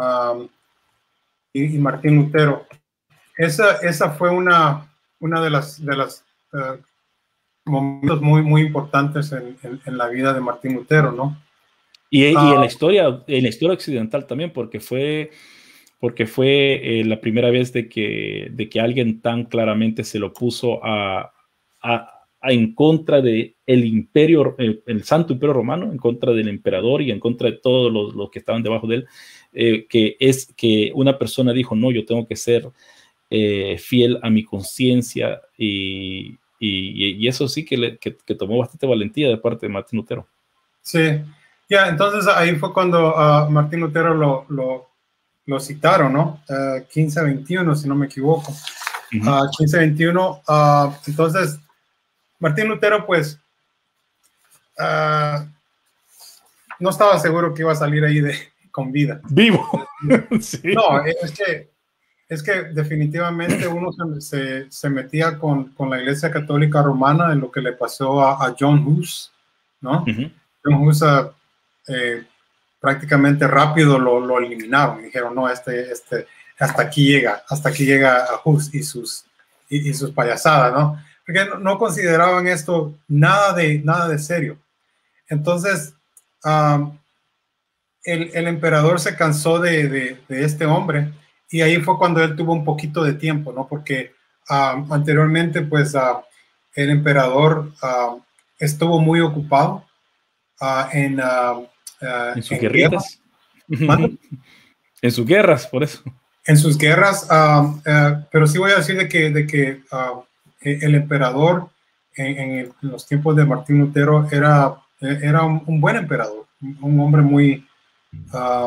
y Martín Lutero, esa fue una de las momentos muy importantes en la vida de Martín Lutero, ¿no? Y en la historia occidental también, porque fue la primera vez de que alguien tan claramente se lo puso en contra de el imperio, el Santo Imperio Romano, en contra del emperador y en contra de todos los que estaban debajo de él, que una persona dijo: no, yo tengo que ser fiel a mi conciencia, y eso sí que tomó bastante valentía de parte de Martín Lutero. Sí, entonces ahí fue cuando Martín Lutero lo citaron, ¿no? 1521, si no me equivoco. 1521. Entonces, Martín Lutero, pues, no estaba seguro que iba a salir ahí con vida. Vivo. Sí. No, es que definitivamente uno se metía con la Iglesia Católica Romana en lo que le pasó a John Hus, ¿no? John Hus prácticamente rápido lo eliminaron. Dijeron: no, hasta aquí llega a Hus y sus payasadas, ¿no? Porque no consideraban esto nada de serio. Entonces, el emperador se cansó de este hombre, y ahí fue cuando él tuvo un poquito de tiempo, ¿no? Porque anteriormente, pues, el emperador estuvo muy ocupado en sus guerritas. En sus guerras, por eso. En sus guerras, pero sí voy a decir de que el emperador en los tiempos de Martín Lutero era un buen emperador, un hombre muy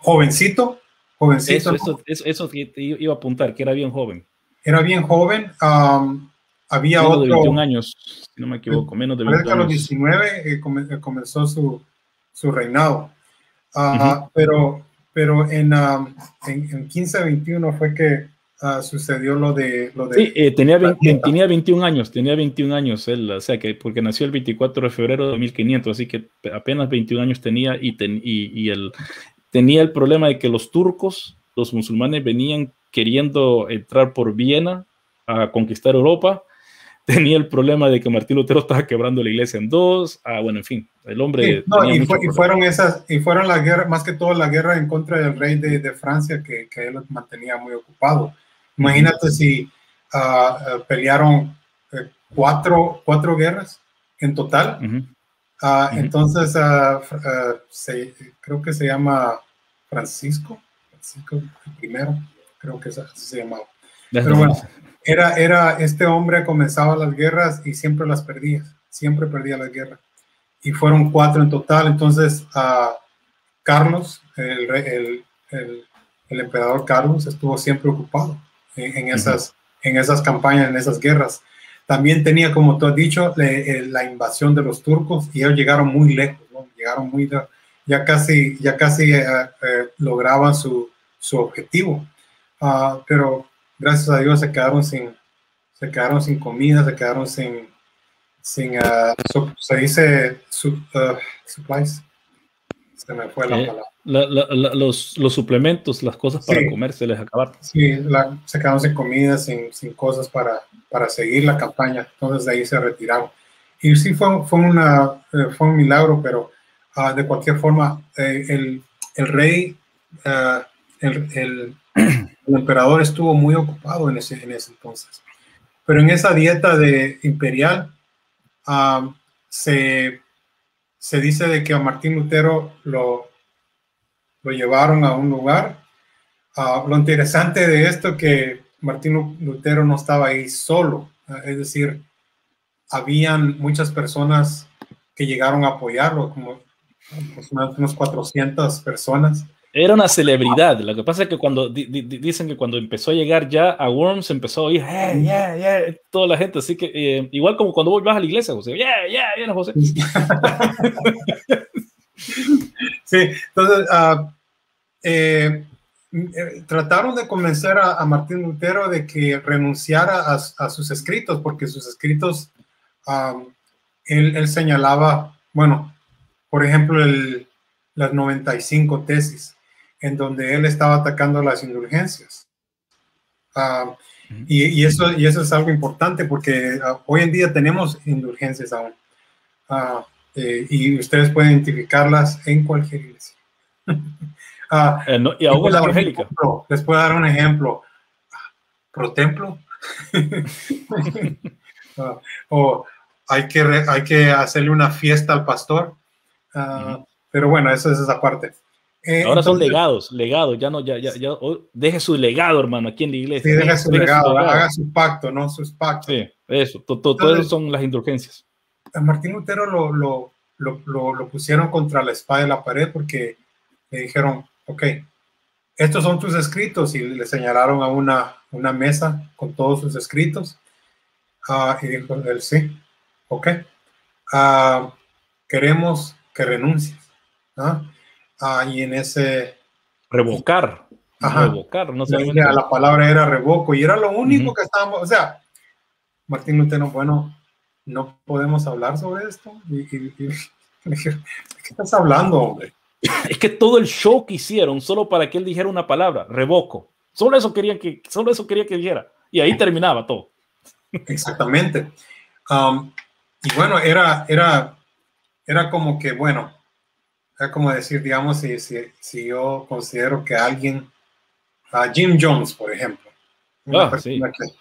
jovencito. Eso que te iba a apuntar, que era bien joven. Era bien joven. Había menos otro... de 21 años, si no me equivoco, menos de 21 a los años. 19 comenzó su reinado. Pero en 1521 fue que sucedió lo de sí, tenía 21 años él, o sea, que porque nació el 24 de febrero de 1500, así que apenas 21 años tenía tenía el problema de que los turcos, los musulmanes venían queriendo entrar por Viena a conquistar Europa. Tenía el problema de que Martín Lutero estaba quebrando la iglesia en dos. Bueno, en fin, el hombre. Sí, no, y fueron la guerra, más que todo la guerra en contra del rey de Francia, que él los mantenía muy ocupado. Imagínate si pelearon cuatro guerras en total. Entonces, creo que se llama Francisco I, creo que así se llamaba. Pero bueno, era este hombre comenzaba las guerras y siempre las perdía, siempre perdía las guerras. Y fueron 4 en total. Entonces, Carlos, el emperador Carlos, estuvo siempre ocupado en esas campañas, en esas guerras. También tenía, como tú has dicho, la invasión de los turcos, y ellos llegaron muy lejos, ¿no? Llegaron ya casi lograban su objetivo. Pero gracias a Dios se quedaron sin comida, se quedaron sin se dice supplies. Se me fue la palabra. Los suplementos, las cosas para comer se les acabaron. Sí, se quedaron sin comida, sin cosas para seguir la campaña. Entonces de ahí se retiraron. Y sí fue un milagro, pero de cualquier forma el rey, el emperador estuvo muy ocupado en ese entonces. Pero en esa dieta imperial se dice de que a Martín Lutero lo llevaron a un lugar. Lo interesante de esto que Martín Lutero no estaba ahí solo, es decir, habían muchas personas que llegaron a apoyarlo, como unos 400 personas. Era una celebridad. Lo que pasa es que cuando dicen que cuando empezó a llegar ya a Worms, empezó a oír toda la gente. Así que igual como cuando vos vas a la iglesia, José, viene José. Sí, entonces trataron de convencer a Martín Lutero de que renunciara a sus escritos, porque sus escritos, él señalaba, bueno, por ejemplo, las 95 tesis, en donde él estaba atacando las indulgencias. Y eso es algo importante, porque hoy en día tenemos indulgencias aún. Y ustedes pueden identificarlas en cualquier iglesia. Y aún en la evangélica. Les puedo dar un ejemplo. Pro templo. O hay que hacerle una fiesta al pastor. Pero bueno, eso es esa parte. Ahora son legados, ya deje su legado, hermano, aquí en la iglesia. Sí, deje su legado, haga su pacto, ¿no? Sus pactos. Sí, eso, todo eso son las indulgencias. A Martín Lutero lo pusieron contra la espada de la pared, porque le dijeron, ok, estos son tus escritos, y le señalaron a una mesa con todos sus escritos. Y dijo él, sí, ok, queremos que renuncies. Y en ese revocar, no solamente la palabra era revoco, y era lo único que estábamos, o sea, Martín Lutero, bueno, no podemos hablar sobre esto. Y dije, ¿de qué estás hablando, hombre? Es que todo el show que hicieron solo para que él dijera una palabra, revoco, solo eso quería que dijera, y ahí terminaba todo. Exactamente. Y bueno, era como que, bueno, era como decir, digamos, si yo considero que alguien, Jim Jones, por ejemplo, sí.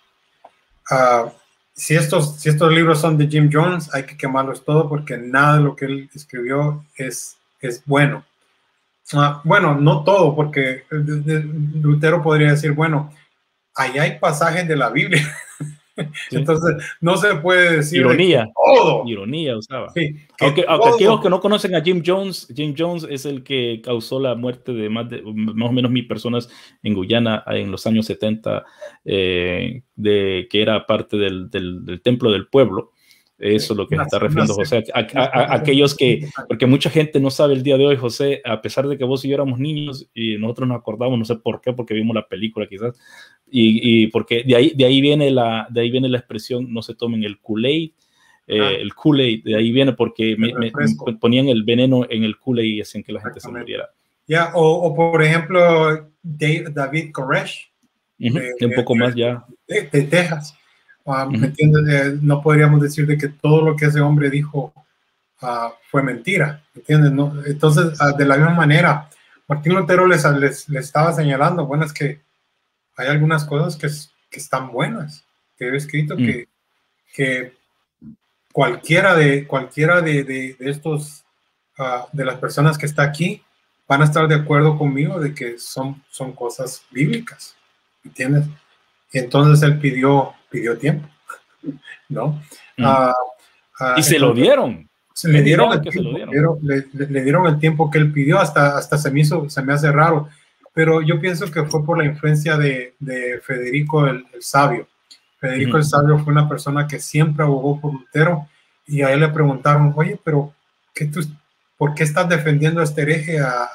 si estos libros son de Jim Jones, hay que quemarlos todo, porque nada de lo que él escribió es bueno. Bueno, no todo, porque Lutero podría decir, bueno, ahí hay pasajes de la Biblia Sí. Entonces, no se puede decir ironía, todo. Ironía usaba. Sí, aunque aquellos que no conocen a Jim Jones es el que causó la muerte de más o menos 1,000 personas en Guyana en los años 70, que era parte del templo del pueblo. Eso es lo que se está refiriendo José. Aquellos que, porque mucha gente no sabe el día de hoy, José, a pesar de que vos y yo éramos niños y nosotros nos acordamos, no sé por qué, porque vimos la película quizás, y porque de ahí viene la expresión no se tomen el Kool-Aid, el Kool-Aid, de ahí viene porque me ponían el veneno en el Kool-Aid y hacían que la gente se muriera. O por ejemplo, David Koresh, un poco más ya. De Texas. ¿Me entiendes? No podríamos decir de que todo lo que ese hombre dijo fue mentira, ¿me entiendes? ¿No? Entonces, de la misma manera, Martín Lutero les estaba señalando, bueno, es que hay algunas cosas que están buenas, que he escrito que cualquiera de estos, de las personas que está aquí, van a estar de acuerdo conmigo de que son cosas bíblicas, ¿me entiendes? Y entonces él pidió tiempo, ¿no? Y se lo dieron. Le dieron el tiempo, le dieron el tiempo que él pidió, hasta se me hace raro, pero yo pienso que fue por la influencia de Federico el Sabio. Federico el Sabio fue una persona que siempre abogó por Lutero, y a él le preguntaron, oye, pero ¿por qué estás defendiendo a este hereje, a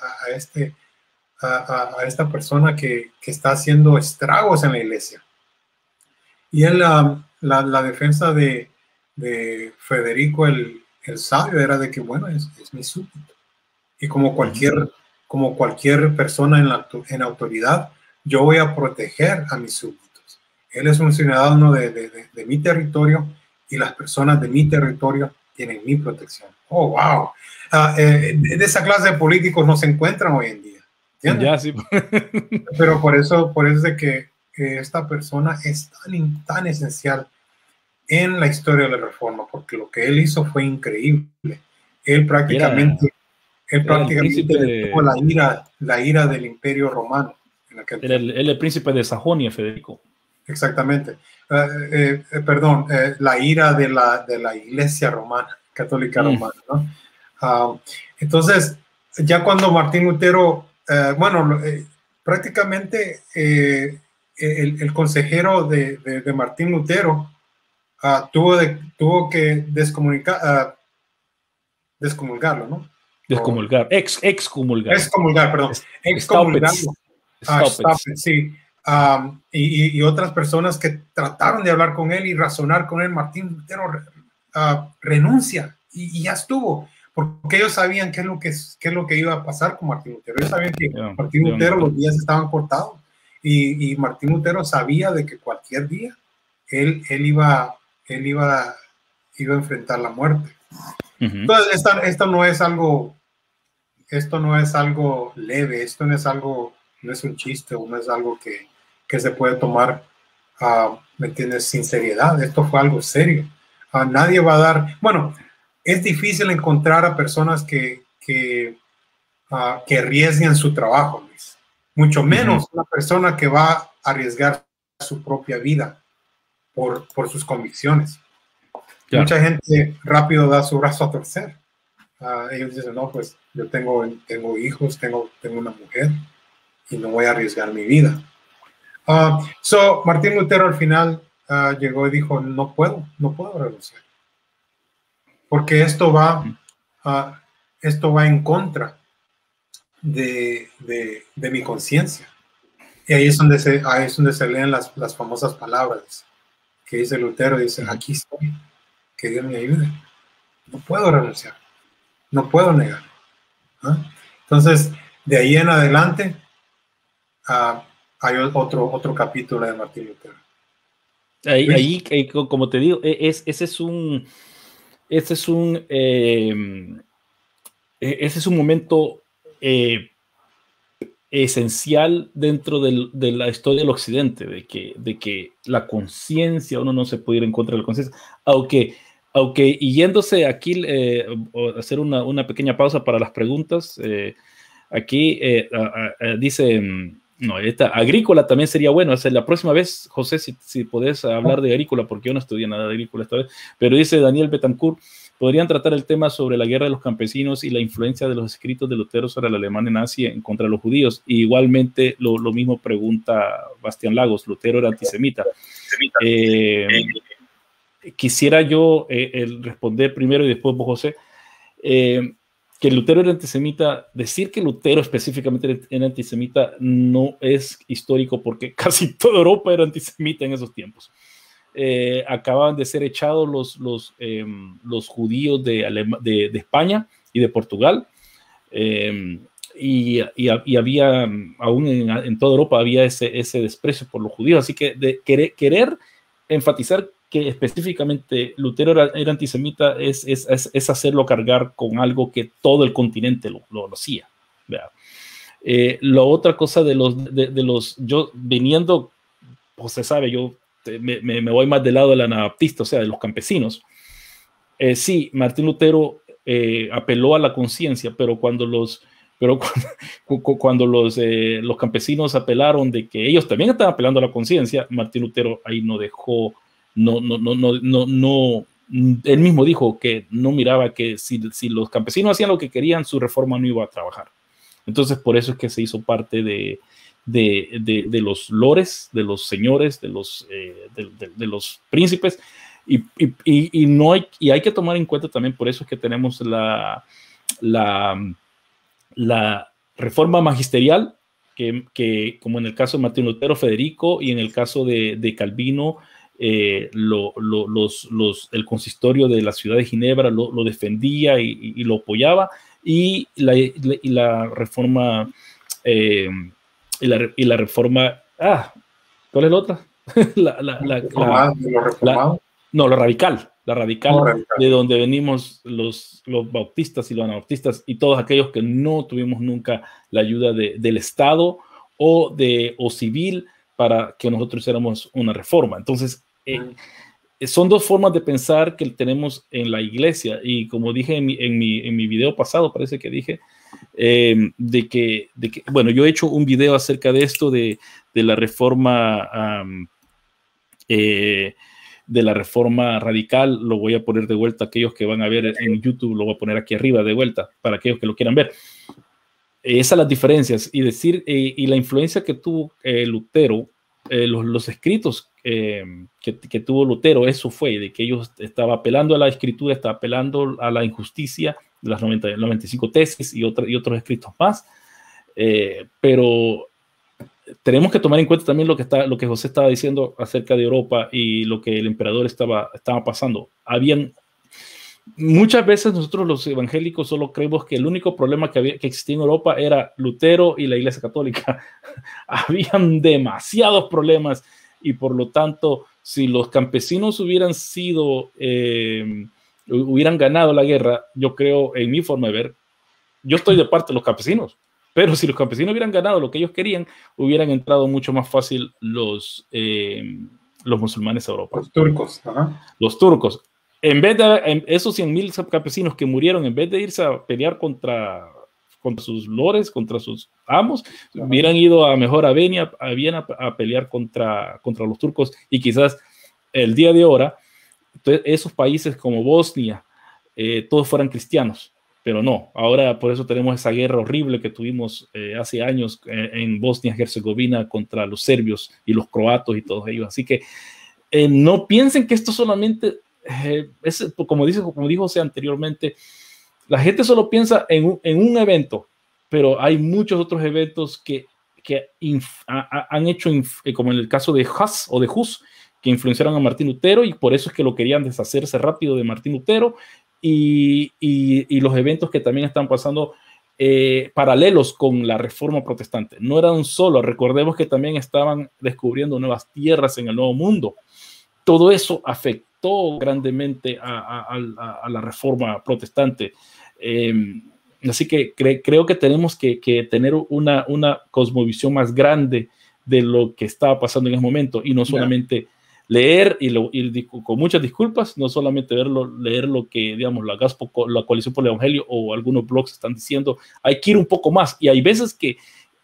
esta persona que está haciendo estragos en la iglesia? Y él, la defensa de Federico el Sabio era de que, bueno, es mi súbdito. Y como cualquier persona en autoridad, yo voy a proteger a mis súbditos. Él es un ciudadano de mi territorio, y las personas de mi territorio tienen mi protección. ¡Oh, wow! De esa clase de políticos no se encuentran hoy en día, ¿entiendes? Ya, sí. Pero por eso es de que esta persona es tan esencial en la historia de la Reforma, porque lo que él hizo fue increíble. Él prácticamente tuvo la ira del Imperio Romano. Era el príncipe de Sajonia, Federico. Exactamente. Perdón, la ira de la Iglesia Romana, Católica Romana, ¿no? Entonces, ya cuando Martín Lutero, prácticamente el consejero de Martín Lutero tuvo que descomulgarlo, ¿no? Excomulgar, perdón. Excomulgarlo. Sí. Y otras personas que trataron de hablar con él y razonar con él, Martín Lutero renuncia y ya estuvo, porque ellos sabían qué es lo que iba a pasar con Martín Lutero. Ellos sabían que Martín Lutero, los días estaban cortados, y Martín Lutero sabía de que cualquier día él iba a enfrentar la muerte. Entonces, esto no es algo leve, esto no es un chiste, o no es algo que se puede tomar, ¿me entiendes?, sin seriedad. Esto fue algo serio. Nadie va a dar, bueno, es difícil encontrar a personas que arriesguen su trabajo, Luis. Mucho menos una persona que va a arriesgar su propia vida por sus convicciones. Claro. Mucha gente rápido da su brazo a torcer. Ellos dicen, no, pues yo tengo hijos, tengo una mujer, y no voy a arriesgar mi vida. Martín Lutero al final llegó y dijo, no puedo renunciar, porque esto va en contra de mi conciencia. Y ahí es donde se leen las famosas palabras que dice Lutero, dice, aquí estoy, que Dios me ayude. No puedo renunciar, no puedo negar. Entonces, de ahí en adelante, hay otro capítulo de Martín Lutero. Ahí, como te digo, ese es un momento esencial dentro de la historia del Occidente, de que la conciencia, uno no se puede ir en contra de la conciencia, aunque y yéndose aquí, hacer una pequeña pausa para las preguntas, aquí dice No, esta agrícola también sería bueno. O sea, la próxima vez, José, si podés hablar de agrícola, porque yo no estudié nada de agrícola esta vez, pero dice Daniel Betancourt, podrían tratar el tema sobre la guerra de los campesinos y la influencia de los escritos de Lutero sobre la Alemania nazi en contra de los judíos. Y igualmente lo mismo pregunta Bastián Lagos, Lutero era antisemita. Quisiera yo responder primero y después vos, José. Que Lutero era antisemita, decir que Lutero específicamente era antisemita no es histórico porque casi toda Europa era antisemita en esos tiempos. Acababan de ser echados los judíos de España y de Portugal, y había, aún en toda Europa había ese desprecio por los judíos, así que de querer enfatizar que específicamente Lutero era antisemita es hacerlo cargar con algo que todo el continente lo hacía. La otra cosa de los yo viniendo, pues se sabe, yo me voy más del lado del anabaptista, o sea, de los campesinos. Sí, Martín Lutero apeló a la conciencia, pero cuando los campesinos apelaron de que ellos también estaban apelando a la conciencia, Martín Lutero ahí no dejó. No, él mismo dijo que no miraba que si los campesinos hacían lo que querían, su reforma no iba a trabajar. Entonces, por eso es que se hizo parte de los lores, de los señores, de los príncipes, y hay que tomar en cuenta también, por eso es que tenemos la reforma magisterial, que como en el caso de Martín Lutero, Federico, y en el caso de Calvino, el consistorio de la ciudad de Ginebra lo defendía y lo apoyaba, y la reforma y la reforma ¿cuál es la otra? Lo radical, de donde venimos los bautistas y los anabaptistas y todos aquellos que no tuvimos nunca la ayuda del Estado o civil para que nosotros hiciéramos una reforma. Entonces, son dos formas de pensar que tenemos en la iglesia, y como dije en mi video pasado, parece que dije, de que, bueno, yo he hecho un video acerca de esto, de la reforma radical. Lo voy a poner de vuelta, aquellos que van a ver en YouTube, lo voy a poner aquí arriba de vuelta, para aquellos que lo quieran ver. Esas las diferencias, y decir, y la influencia que tuvo Lutero, los escritos que tuvo Lutero, eso fue de que ellos estaban apelando a la escritura, estaban apelando a la injusticia de las 95 tesis y otros escritos más, pero tenemos que tomar en cuenta también lo que José estaba diciendo acerca de Europa y lo que el emperador estaba pasando. Muchas veces nosotros los evangélicos solo creemos que el único problema que existía en Europa era Lutero y la Iglesia Católica. Habían demasiados problemas, y por lo tanto, si los campesinos hubieran ganado la guerra, yo creo, en mi forma de ver, yo estoy de parte de los campesinos, pero si los campesinos hubieran ganado lo que ellos querían, hubieran entrado mucho más fácil los musulmanes a Europa. Los turcos. Ajá. Los turcos. En vez de esos 100,000 campesinos que murieron, en vez de irse a pelear contra sus lores, contra sus amos, hubieran ido a Viena a pelear contra los turcos, y quizás el día de ahora esos países como Bosnia, todos fueran cristianos, pero no. Ahora por eso tenemos esa guerra horrible que tuvimos hace años en Bosnia-Herzegovina contra los serbios y los croatos y todos ellos. Así que no piensen que esto solamente como dijo José anteriormente, la gente solo piensa en un evento, pero hay muchos otros eventos que han hecho, como en el caso de Hus, que influenciaron a Martín Lutero, y por eso es que lo querían deshacerse rápido de Martín Lutero, y los eventos que también están pasando paralelos con la Reforma Protestante. No eran solo, recordemos que también estaban descubriendo nuevas tierras en el Nuevo Mundo. Todo eso afectó grandemente a la Reforma Protestante. Así que creo que tenemos que tener una cosmovisión más grande de lo que estaba pasando en ese momento, y no solamente leer y con muchas disculpas, no solamente leer lo que, digamos, la Coalición por el Evangelio o algunos blogs están diciendo. Hay que ir un poco más, y hay veces que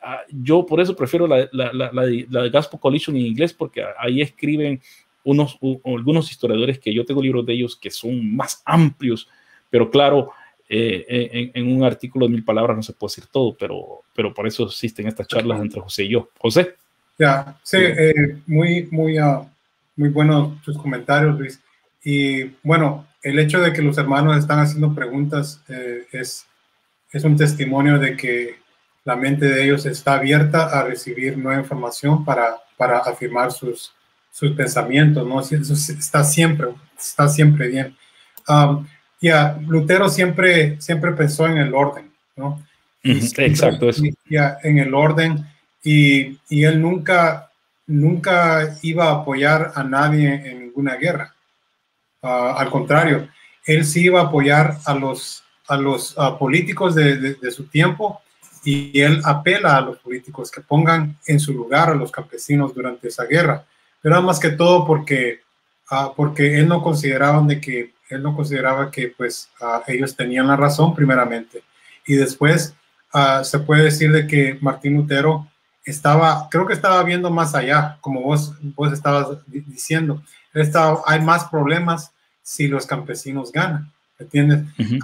yo por eso prefiero la Gospel Coalition en inglés, porque ahí escriben algunos historiadores que yo tengo libros de ellos que son más amplios, pero claro, en un artículo de 1000 palabras no se puede decir todo, pero por eso existen estas charlas entre José y yo. José. Ya, sí, muy buenos tus comentarios, Luis. Y bueno, el hecho de que los hermanos están haciendo preguntas es un testimonio de que la mente de ellos está abierta a recibir nueva información para afirmar sus pensamientos, ¿no? Eso está siempre bien. Lutero siempre pensó en el orden, ¿no? Exacto, eso. En el orden, y él nunca iba a apoyar a nadie en ninguna guerra. Al contrario, él sí iba a apoyar a los políticos de su tiempo, y él apela a los políticos que pongan en su lugar a los campesinos durante esa guerra, pero más que todo porque él no consideraba que pues ellos tenían la razón primeramente, y después se puede decir de que Martín Lutero creo que estaba viendo más allá, como vos estabas diciendo. Hay más problemas si los campesinos ganan, ¿entiendes?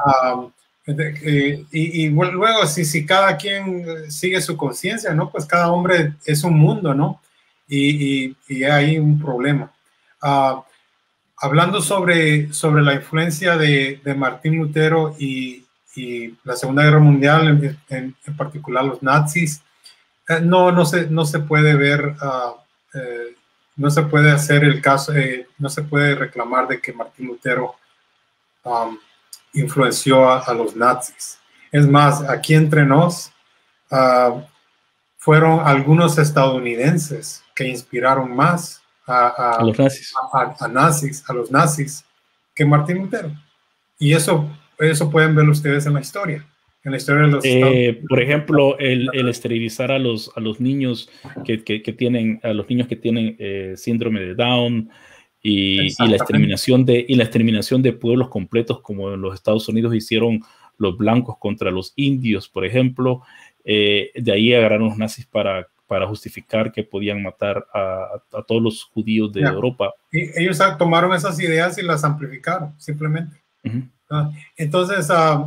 Y luego, si cada quien sigue su conciencia, ¿no? Pues cada hombre es un mundo, ¿no? Y hay un problema. Hablando sobre la influencia de Martín Lutero y la Segunda Guerra Mundial, en particular los nazis, no se puede ver, no se puede hacer el caso, no se puede reclamar de que Martín Lutero influenció a los nazis. Es más, aquí entre nos, fueron algunos estadounidenses que inspiraron más a los nazis. A los nazis que Martín Lutero. Y eso pueden ver ustedes en la historia. En la historia de los por ejemplo, el esterilizar a los niños que tienen, síndrome de Down, y la exterminación de pueblos completos, como en los Estados Unidos hicieron los blancos contra los indios, por ejemplo. De ahí agarraron los nazis para justificar que podían matar a todos los judíos de Europa. Y ellos tomaron esas ideas y las amplificaron, simplemente. Entonces,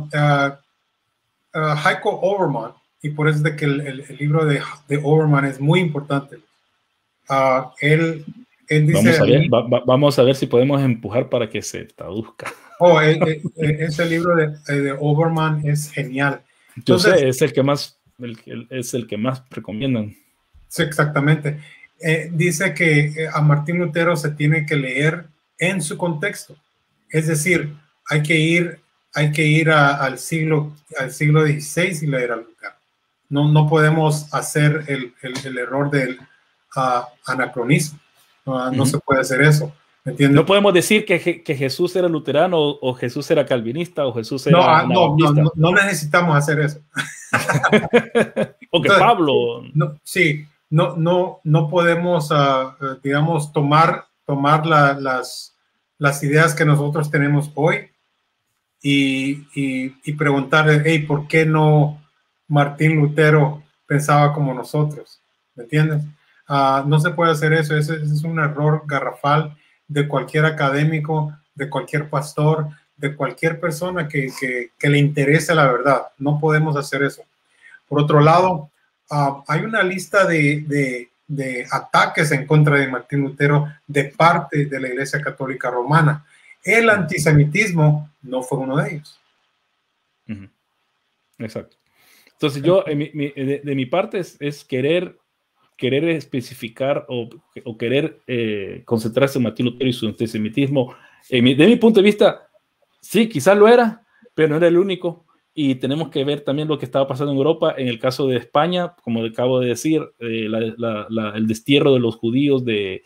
Heiko Overman, y por eso es de que el libro de Overman es muy importante. Él dice... Vamos a ver si podemos empujar para que se traduzca. Ese libro de Overman es genial. Entonces, yo sé, es el que más recomiendan. Sí, exactamente. Dice que a Martín Lutero se tiene que leer en su contexto. Es decir, hay que ir al siglo XVI y leer a Lutero. No podemos hacer el error del anacronismo. No se puede hacer eso. ¿Entiendes? No podemos decir que Jesús era luterano, o Jesús era calvinista, o Jesús era anabaptista. No necesitamos hacer eso. O que Pablo. No podemos, digamos, tomar las ideas que nosotros tenemos hoy y preguntarle, hey, ¿por qué no Martín Lutero pensaba como nosotros? ¿Me entiendes? No se puede hacer eso. Ese es un error garrafal de cualquier académico, de cualquier pastor, de cualquier persona que le interese la verdad. No podemos hacer eso. Por otro lado, hay una lista de ataques en contra de Martín Lutero de parte de la Iglesia Católica Romana. El antisemitismo no fue uno de ellos. Exacto. Entonces yo, de mi parte, es querer especificar o querer concentrarse en Martín Lutero y su antisemitismo. De mi punto de vista, sí, quizás lo era, pero no era el único. Y tenemos que ver también lo que estaba pasando en Europa. En el caso de España, como acabo de decir, el destierro de los judíos de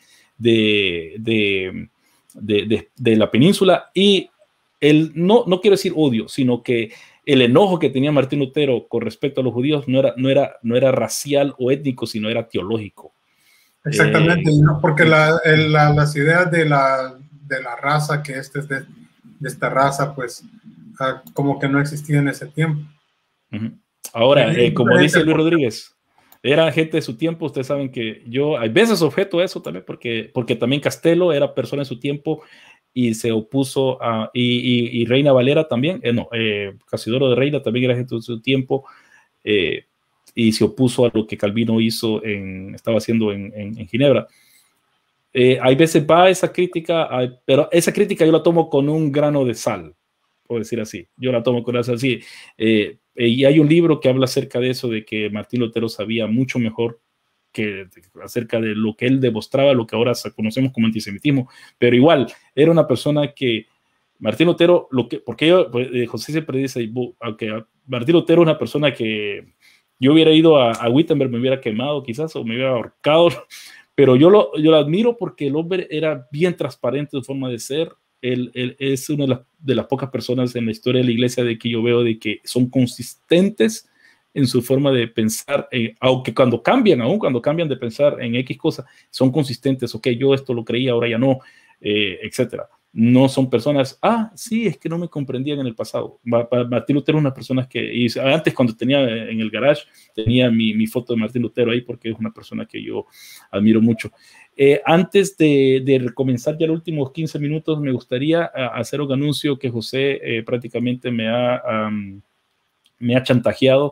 la península, y no quiero decir odio, sino que el enojo que tenía Martín Lutero con respecto a los judíos no era racial o étnico, sino era teológico. Exactamente, porque las ideas de la raza, que es de esta raza, pues como que no existía en ese tiempo. Ahora, como dice Luis Rodríguez, era gente de su tiempo. Ustedes saben que yo a veces objeto eso también, porque también Castelo era persona en su tiempo y se opuso a, y Reina Valera también, Casidoro de Reina también era gente de su tiempo, y se opuso a lo que Calvino estaba haciendo en Ginebra. Hay veces va esa crítica, pero esa crítica yo la tomo con un grano de sal, por decir así. Yo la tomo con esa así. Y hay un libro que habla acerca de eso, de que Martín Lutero sabía mucho mejor acerca de lo que él demostraba, lo que ahora conocemos como antisemitismo, pero igual era una persona que Martín Lutero, José siempre dice, aunque Martín Lutero es una persona que yo hubiera ido a Wittenberg, me hubiera quemado quizás, o me hubiera ahorcado, pero yo lo admiro porque el hombre era bien transparente en su forma de ser. Él es una de las pocas personas en la historia de la iglesia de que yo veo de que son consistentes en su forma de pensar, aunque aún cuando cambian de pensar en X cosas, son consistentes. Ok, yo esto lo creía, ahora ya no, etcétera. No son personas, sí, es que no me comprendían en el pasado. Martín Lutero es una persona que, antes cuando tenía en el garage, tenía mi foto de Martín Lutero ahí porque es una persona que yo admiro mucho. Antes de comenzar ya los últimos 15 minutos, me gustaría hacer un anuncio que José prácticamente me ha chantajeado.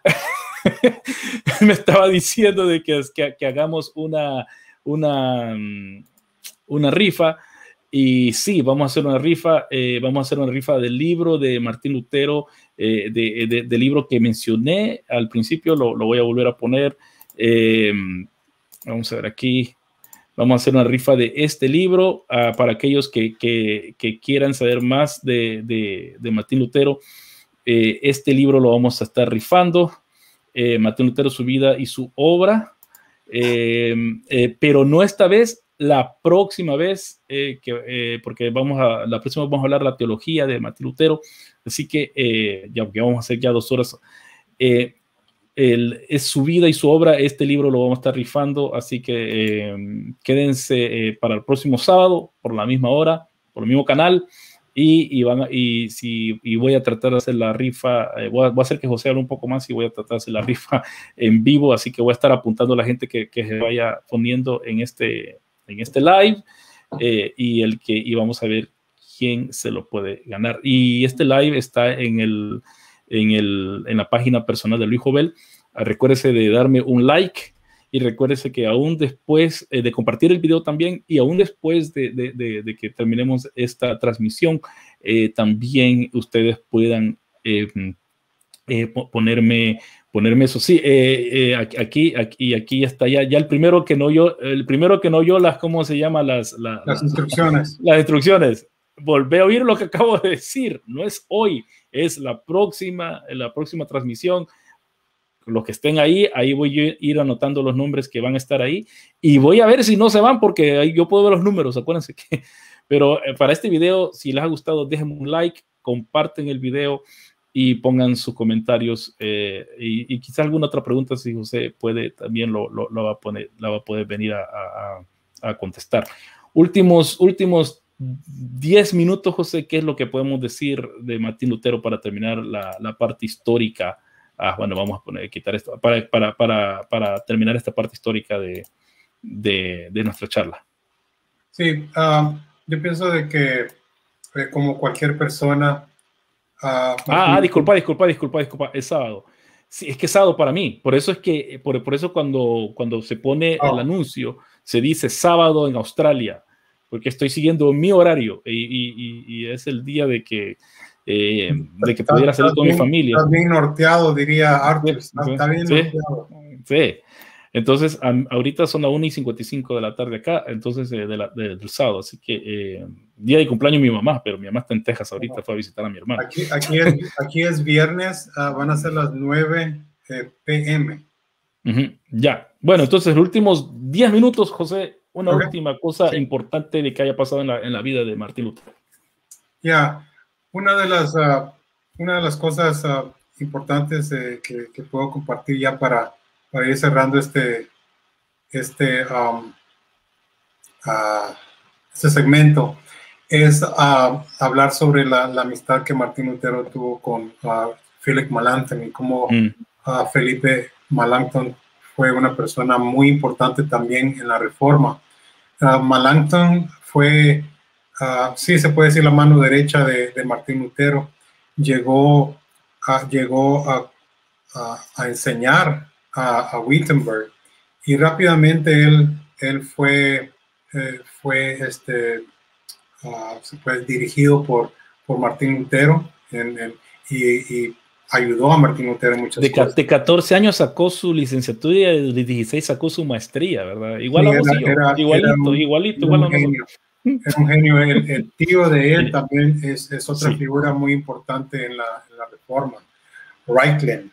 Me estaba diciendo de que hagamos una rifa. Y sí, vamos a hacer una rifa. Vamos a hacer una rifa del libro de Martín Lutero, del libro que mencioné al principio. Lo voy a volver a poner. Vamos a ver aquí. Vamos a hacer una rifa de este libro para aquellos que quieran saber más de Martín Lutero. Este libro lo vamos a estar rifando. Martín Lutero, su vida y su obra. Pero no esta vez. La próxima vez, porque la próxima vamos a hablar de la teología de Martín Lutero, así que ya vamos a hacer ya 2 horas. Es su vida y su obra. Este libro lo vamos a estar rifando, así que quédense para el próximo sábado por la misma hora, por el mismo canal, y voy a tratar de hacer la rifa. Voy a hacer que José hable un poco más y voy a tratar de hacer la rifa en vivo, así que voy a estar apuntando a la gente que se vaya poniendo en este live, y vamos a ver quién se lo puede ganar. Y este live está en la página personal de Luis Jovel. Recuérdese de darme un like y recuérdese que aún después de compartir el video también, y aún después de que terminemos esta transmisión, también ustedes puedan ponerme eso. Sí, aquí está ya el primero que no oyó las, ¿cómo se llama? Las instrucciones. Las instrucciones. Volvé a oír lo que acabo de decir. No es hoy, es la próxima transmisión. Los que estén ahí voy a ir anotando los nombres que van a estar ahí, y voy a ver si no se van, porque ahí yo puedo ver los números, acuérdense que. Pero para este video, si les ha gustado, déjenme un like, comparten el video y pongan sus comentarios, y quizá alguna otra pregunta, si José puede, también la va a poder venir a contestar. Últimos 10 minutos, José, ¿qué es lo que podemos decir de Martín Lutero para terminar la parte histórica? Bueno, vamos a quitar esto para terminar esta parte histórica de nuestra charla. Sí, yo pienso de que como cualquier persona. Disculpa, es sábado. Sí, es que es sábado para mí. Por eso es que por eso cuando se pone el anuncio se dice sábado en Australia, porque estoy siguiendo mi horario y es el día de que pudiera salir con mi familia. Está bien norteado, diría Arthur. Está bien norteado. Sí. Entonces, ahorita son las 1:55 de la tarde acá, entonces del sábado, así que día de cumpleaños de mi mamá, pero mi mamá está en Texas ahorita, fue a visitar a mi hermano. Aquí es viernes, van a ser las 9 p.m. Ya, bueno, entonces los últimos 10 minutos, José, una última cosa importante de que haya pasado en la vida de Martín Lutero. Ya, una de las cosas importantes que puedo compartir ya para ir cerrando este segmento es hablar sobre la amistad que Martín Lutero tuvo con Philip Melanchthon, y cómo Felipe Melanchthon fue una persona muy importante también en la Reforma. Melanchthon fue, sí se puede decir, la mano derecha de Martín Lutero. Llegó a enseñar a Wittenberg, y rápidamente él fue dirigido por Martín Lutero y ayudó a Martín Lutero en muchas cosas. De 14 años sacó su licenciatura y de 16 sacó su maestría, ¿verdad? Igual sí, a vos y yo, igualito, igual a nosotros. Era un genio. El tío de él también es otra figura muy importante en la Reforma. Reuchlin.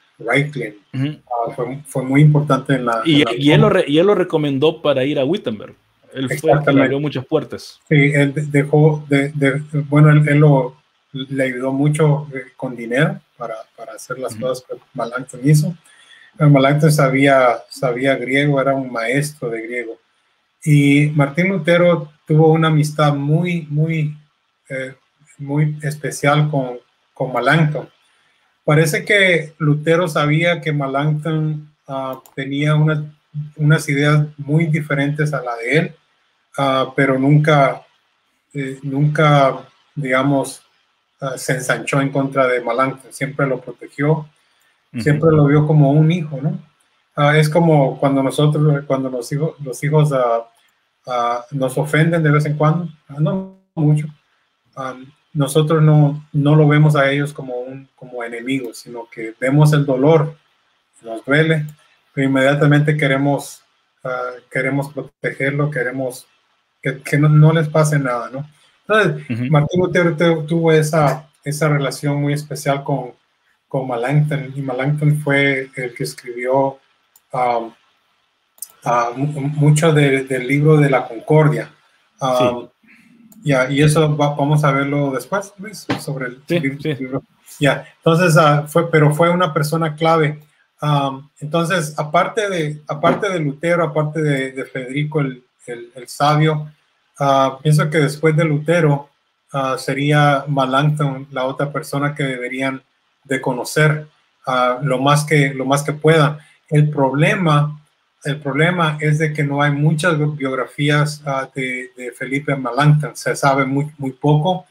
Fue muy importante en la... Y él lo recomendó para ir a Wittenberg. Él fue el que le abrió muchas puertas. Sí, él dejó bueno, él le ayudó mucho con dinero para hacer las cosas que Melanchthon hizo. Melanchthon sabía griego, era un maestro de griego. Y Martín Lutero tuvo una amistad muy especial con Melanchthon. Parece que Lutero sabía que Melanchthon tenía unas ideas muy diferentes a la de él, pero nunca, digamos, se ensanchó en contra de Melanchthon. Siempre lo protegió, siempre lo vio como un hijo, ¿no? Es como cuando los hijos nos ofenden de vez en cuando, no mucho. Nosotros no lo vemos a ellos como enemigos, sino que vemos el dolor, nos duele, pero inmediatamente queremos protegerlo, queremos que no les pase nada, ¿no? Entonces, Martín Lutero tuvo esa relación muy especial con Melanchthon, y Melanchthon fue el que escribió mucho del libro de la Concordia. Y eso vamos a verlo después, Luis, sobre el libro. Entonces, pero fue una persona clave. Entonces, aparte de Lutero, aparte de Federico el Sabio, pienso que después de Lutero sería Melanchthon la otra persona que deberían de conocer lo más que puedan. El problema es de que no hay muchas biografías de Felipe Melanchthon. Se sabe muy poco.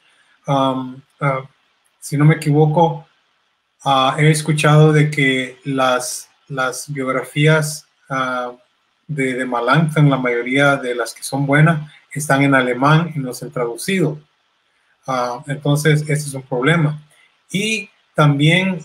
Si no me equivoco, he escuchado de que las biografías de Melanchthon, la mayoría de las que son buenas, están en alemán y no se han traducido. Entonces, ese es un problema. Y también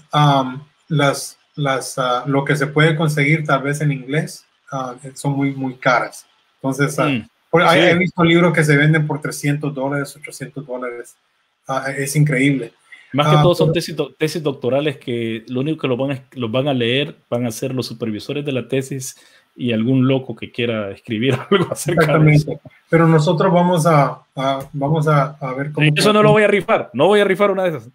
lo que se puede conseguir tal vez en inglés son muy caras. Entonces, he visto libros que se venden por $300, $800. Es increíble. Más que todo son tesis doctorales que lo único que los van a leer van a ser los supervisores de la tesis y algún loco que quiera escribir algo acerca de eso. Pero nosotros vamos a ver cómo... Eso no lo voy a rifar. No voy a rifar una de esas.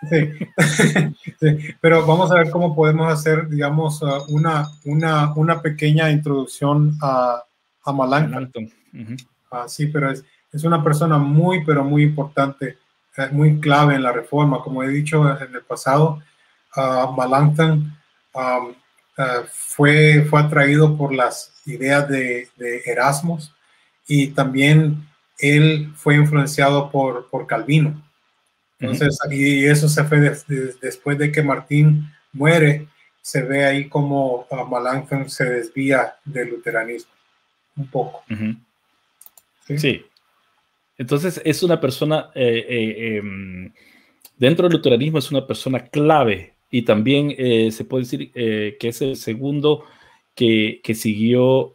Sí. Pero vamos a ver cómo podemos hacer, digamos, una pequeña introducción a Melanchthon. Sí, pero es una persona pero muy importante, muy clave en la Reforma. Como he dicho en el pasado, Melanchthon fue atraído por las ideas de Erasmus, y también él fue influenciado por Calvino. Entonces, y eso se fue después de que Martín muere, se ve ahí como Melanchthon se desvía del luteranismo un poco. Sí. Entonces es una persona, dentro del luteranismo es una persona clave, y también se puede decir que es el segundo que siguió,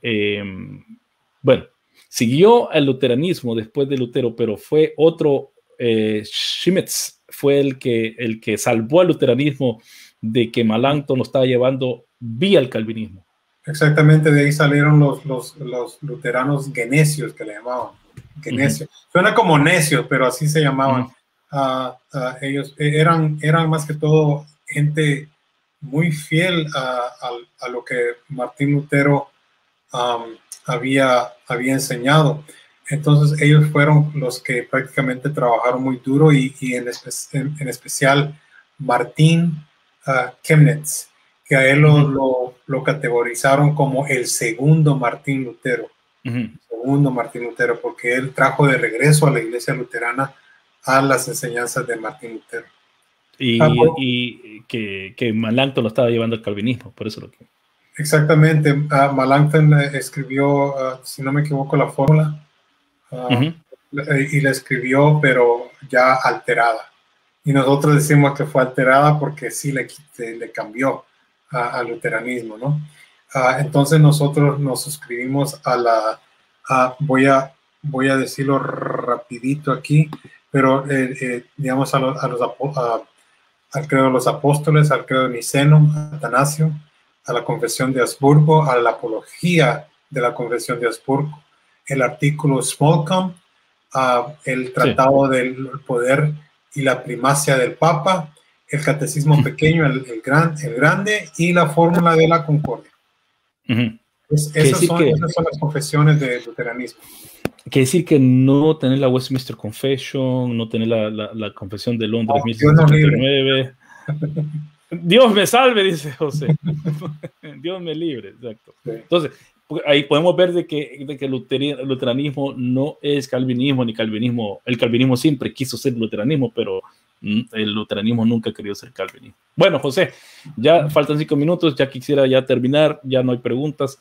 siguió el luteranismo después de Lutero, pero fue otro, Schmitz fue el que salvó al luteranismo de que Melanchthon lo estaba llevando vía el calvinismo. Exactamente, de ahí salieron los luteranos genesios, que le llamaban. Genesio. Suena como necios, pero así se llamaban. Ellos eran más que todo gente muy fiel a lo que Martín Lutero había enseñado. Entonces ellos fueron los que prácticamente trabajaron muy duro, y en especial Martín Chemnitz, que a él lo lo categorizaron como el segundo Martín Lutero. Segundo Martín Lutero, porque él trajo de regreso a la iglesia luterana a las enseñanzas de Martín Lutero. Y que Melanchthon lo estaba llevando al calvinismo, por eso lo que... Exactamente. Melanchthon escribió, si no me equivoco, la fórmula, y la escribió, pero ya alterada. Y nosotros decimos que fue alterada porque sí le cambió al luteranismo, ¿no? Entonces nosotros nos suscribimos a la... voy a decirlo rapidito aquí, pero digamos al credo de los apóstoles, al credo de Niceno, Atanasio, a la confesión de Habsburgo, a la apología de la confesión de Habsburgo, el artículo Smallcomb, el tratado del poder y la primacia del Papa, el catecismo pequeño, el grande, y la fórmula de la concordia. Esas son las confesiones del luteranismo. Quiere decir que no tener la Westminster Confession, no tener la Confesión de Londres 1689. Dios me salve, dice José. Dios me libre, exacto. Sí. Entonces, ahí podemos ver de que el luteranismo no es calvinismo, ni calvinismo. El calvinismo siempre quiso ser luteranismo, pero el luteranismo nunca ha querido ser calvinismo. Bueno, José, ya faltan 5 minutos, ya quisiera ya terminar, ya no hay preguntas.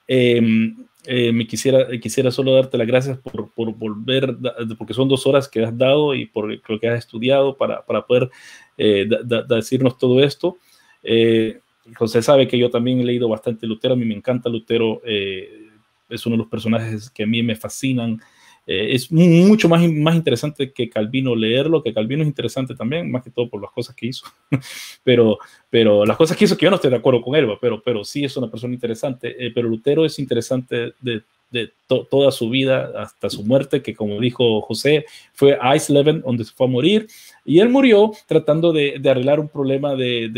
Quisiera solo darte las gracias por volver, porque son 2 horas que has dado y por lo que has estudiado para poder decirnos todo esto. José sabe que yo también he leído bastante Lutero, a mí me encanta Lutero, es uno de los personajes que a mí me fascinan. Es mucho más interesante que Calvino leerlo, que Calvino es interesante también, más que todo por las cosas que hizo, pero las cosas que hizo que yo no estoy de acuerdo con él, pero sí es una persona interesante, pero Lutero es interesante de toda su vida hasta su muerte, que como dijo José, fue a Eisleben donde se fue a morir, y él murió tratando de arreglar un problema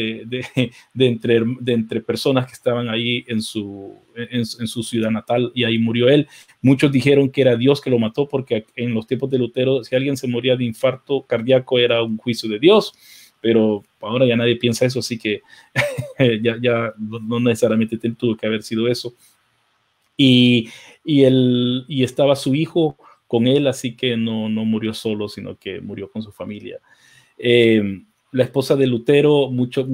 entre personas que estaban ahí en su ciudad natal, y ahí murió él. Muchos dijeron que era Dios que lo mató, porque en los tiempos de Lutero, si alguien se moría de infarto cardíaco, era un juicio de Dios, pero ahora ya nadie piensa eso, así que ya no necesariamente tuvo que haber sido eso. Y estaba su hijo con él, así que no murió solo, sino que murió con su familia. La esposa de Lutero, muchos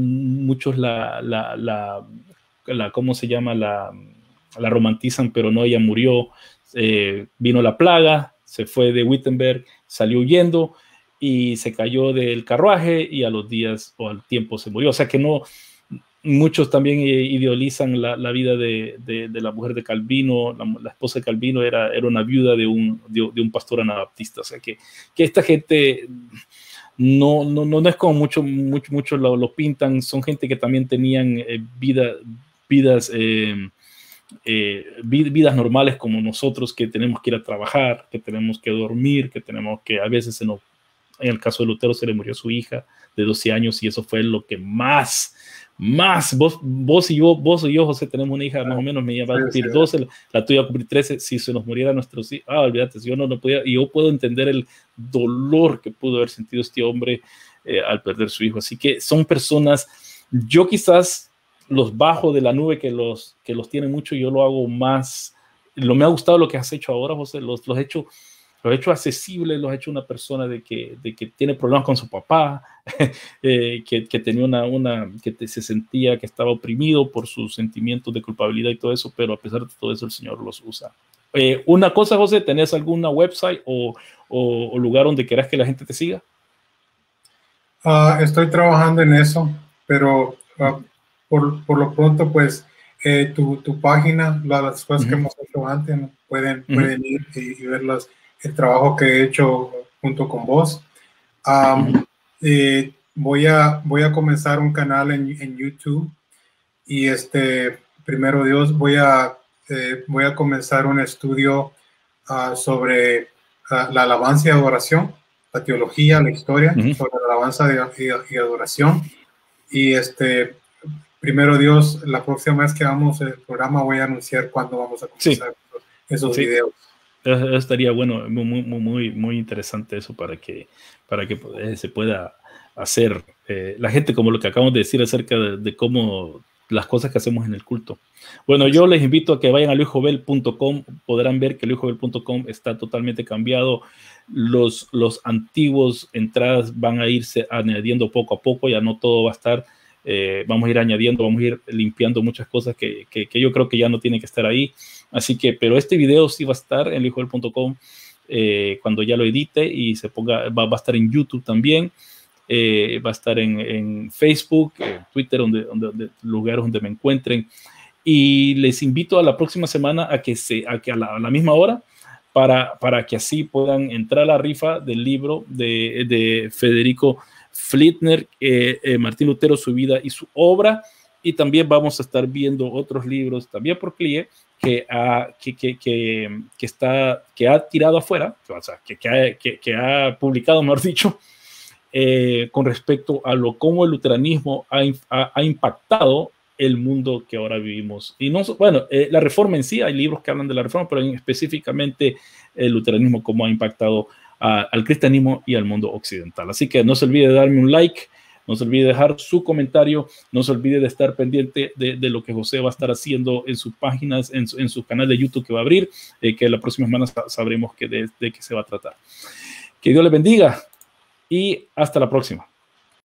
¿cómo se llama? La romantizan, pero no, ella murió. Vino la plaga, se fue de Wittenberg, salió huyendo y se cayó del carruaje y a los días o al tiempo se murió. O sea que no... Muchos también idealizan la vida de la mujer de Calvino. La esposa de Calvino era una viuda de un pastor anabaptista. O sea que esta gente no es como muchos lo pintan. Son gente que también tenían vidas normales como nosotros, que tenemos que ir a trabajar, que tenemos que dormir, que tenemos que a veces en el caso de Lutero se le murió su hija de 12 años y eso fue lo que más vos y yo, José, tenemos una hija más o menos, me va a cumplir 12, la tuya va a cumplir 13, si se nos muriera nuestros hijos, olvídate, si yo no podía, y yo puedo entender el dolor que pudo haber sentido este hombre al perder su hijo. Así que son personas, yo quizás los bajo de la nube que los tiene mucho, yo lo hago más, me ha gustado lo que has hecho ahora, José, los he hecho accesible, los ha hecho una persona de que tiene problemas con su papá, que tenía que se sentía que estaba oprimido por sus sentimientos de culpabilidad y todo eso, pero a pesar de todo eso el Señor los usa. Una cosa, José, ¿tenés alguna website o lugar donde quieras que la gente te siga? Estoy trabajando en eso, pero por lo pronto, pues, tu página, las cosas que hemos hecho antes, pueden ir y verlas. El trabajo que he hecho junto con vos. Voy a comenzar un canal en YouTube y primero Dios voy a comenzar un estudio sobre la alabanza y adoración, la teología, la historia sobre la alabanza y adoración. Y primero Dios, la próxima vez que hagamos el programa voy a anunciar cuándo vamos a comenzar esos videos. Estaría bueno, muy interesante eso para que se pueda hacer. La gente, como lo que acabamos de decir acerca de cómo las cosas que hacemos en el culto. Bueno, yo les invito a que vayan a luisjovel.com. Podrán ver que luisjovel.com está totalmente cambiado. Los antiguos entradas van a irse añadiendo poco a poco. Ya no todo va a estar. Vamos a ir añadiendo, vamos a ir limpiando muchas cosas que yo creo que ya no tienen que estar ahí. Así que, pero este video sí va a estar en luisjovel.com cuando ya lo edite y se ponga, va a estar en YouTube también. Va a estar en Facebook, Twitter, lugares donde me encuentren. Y les invito a la próxima semana a que a la misma hora para que así puedan entrar a la rifa del libro de Federico Flittner, Martín Lutero, su vida y su obra. Y también vamos a estar viendo otros libros también por CLIE que ha tirado afuera, o sea, que ha publicado, mejor dicho, con respecto a cómo el luteranismo ha impactado el mundo que ahora vivimos. Y no, bueno, la reforma en sí, hay libros que hablan de la reforma, pero específicamente el luteranismo, cómo ha impactado al cristianismo y al mundo occidental. Así que no se olvide de darme un like, no se olvide de dejar su comentario, no se olvide de estar pendiente de lo que José va a estar haciendo en sus páginas, en su canal de YouTube que va a abrir, que la próxima semana sabremos de qué se va a tratar. Que Dios les bendiga y hasta la próxima.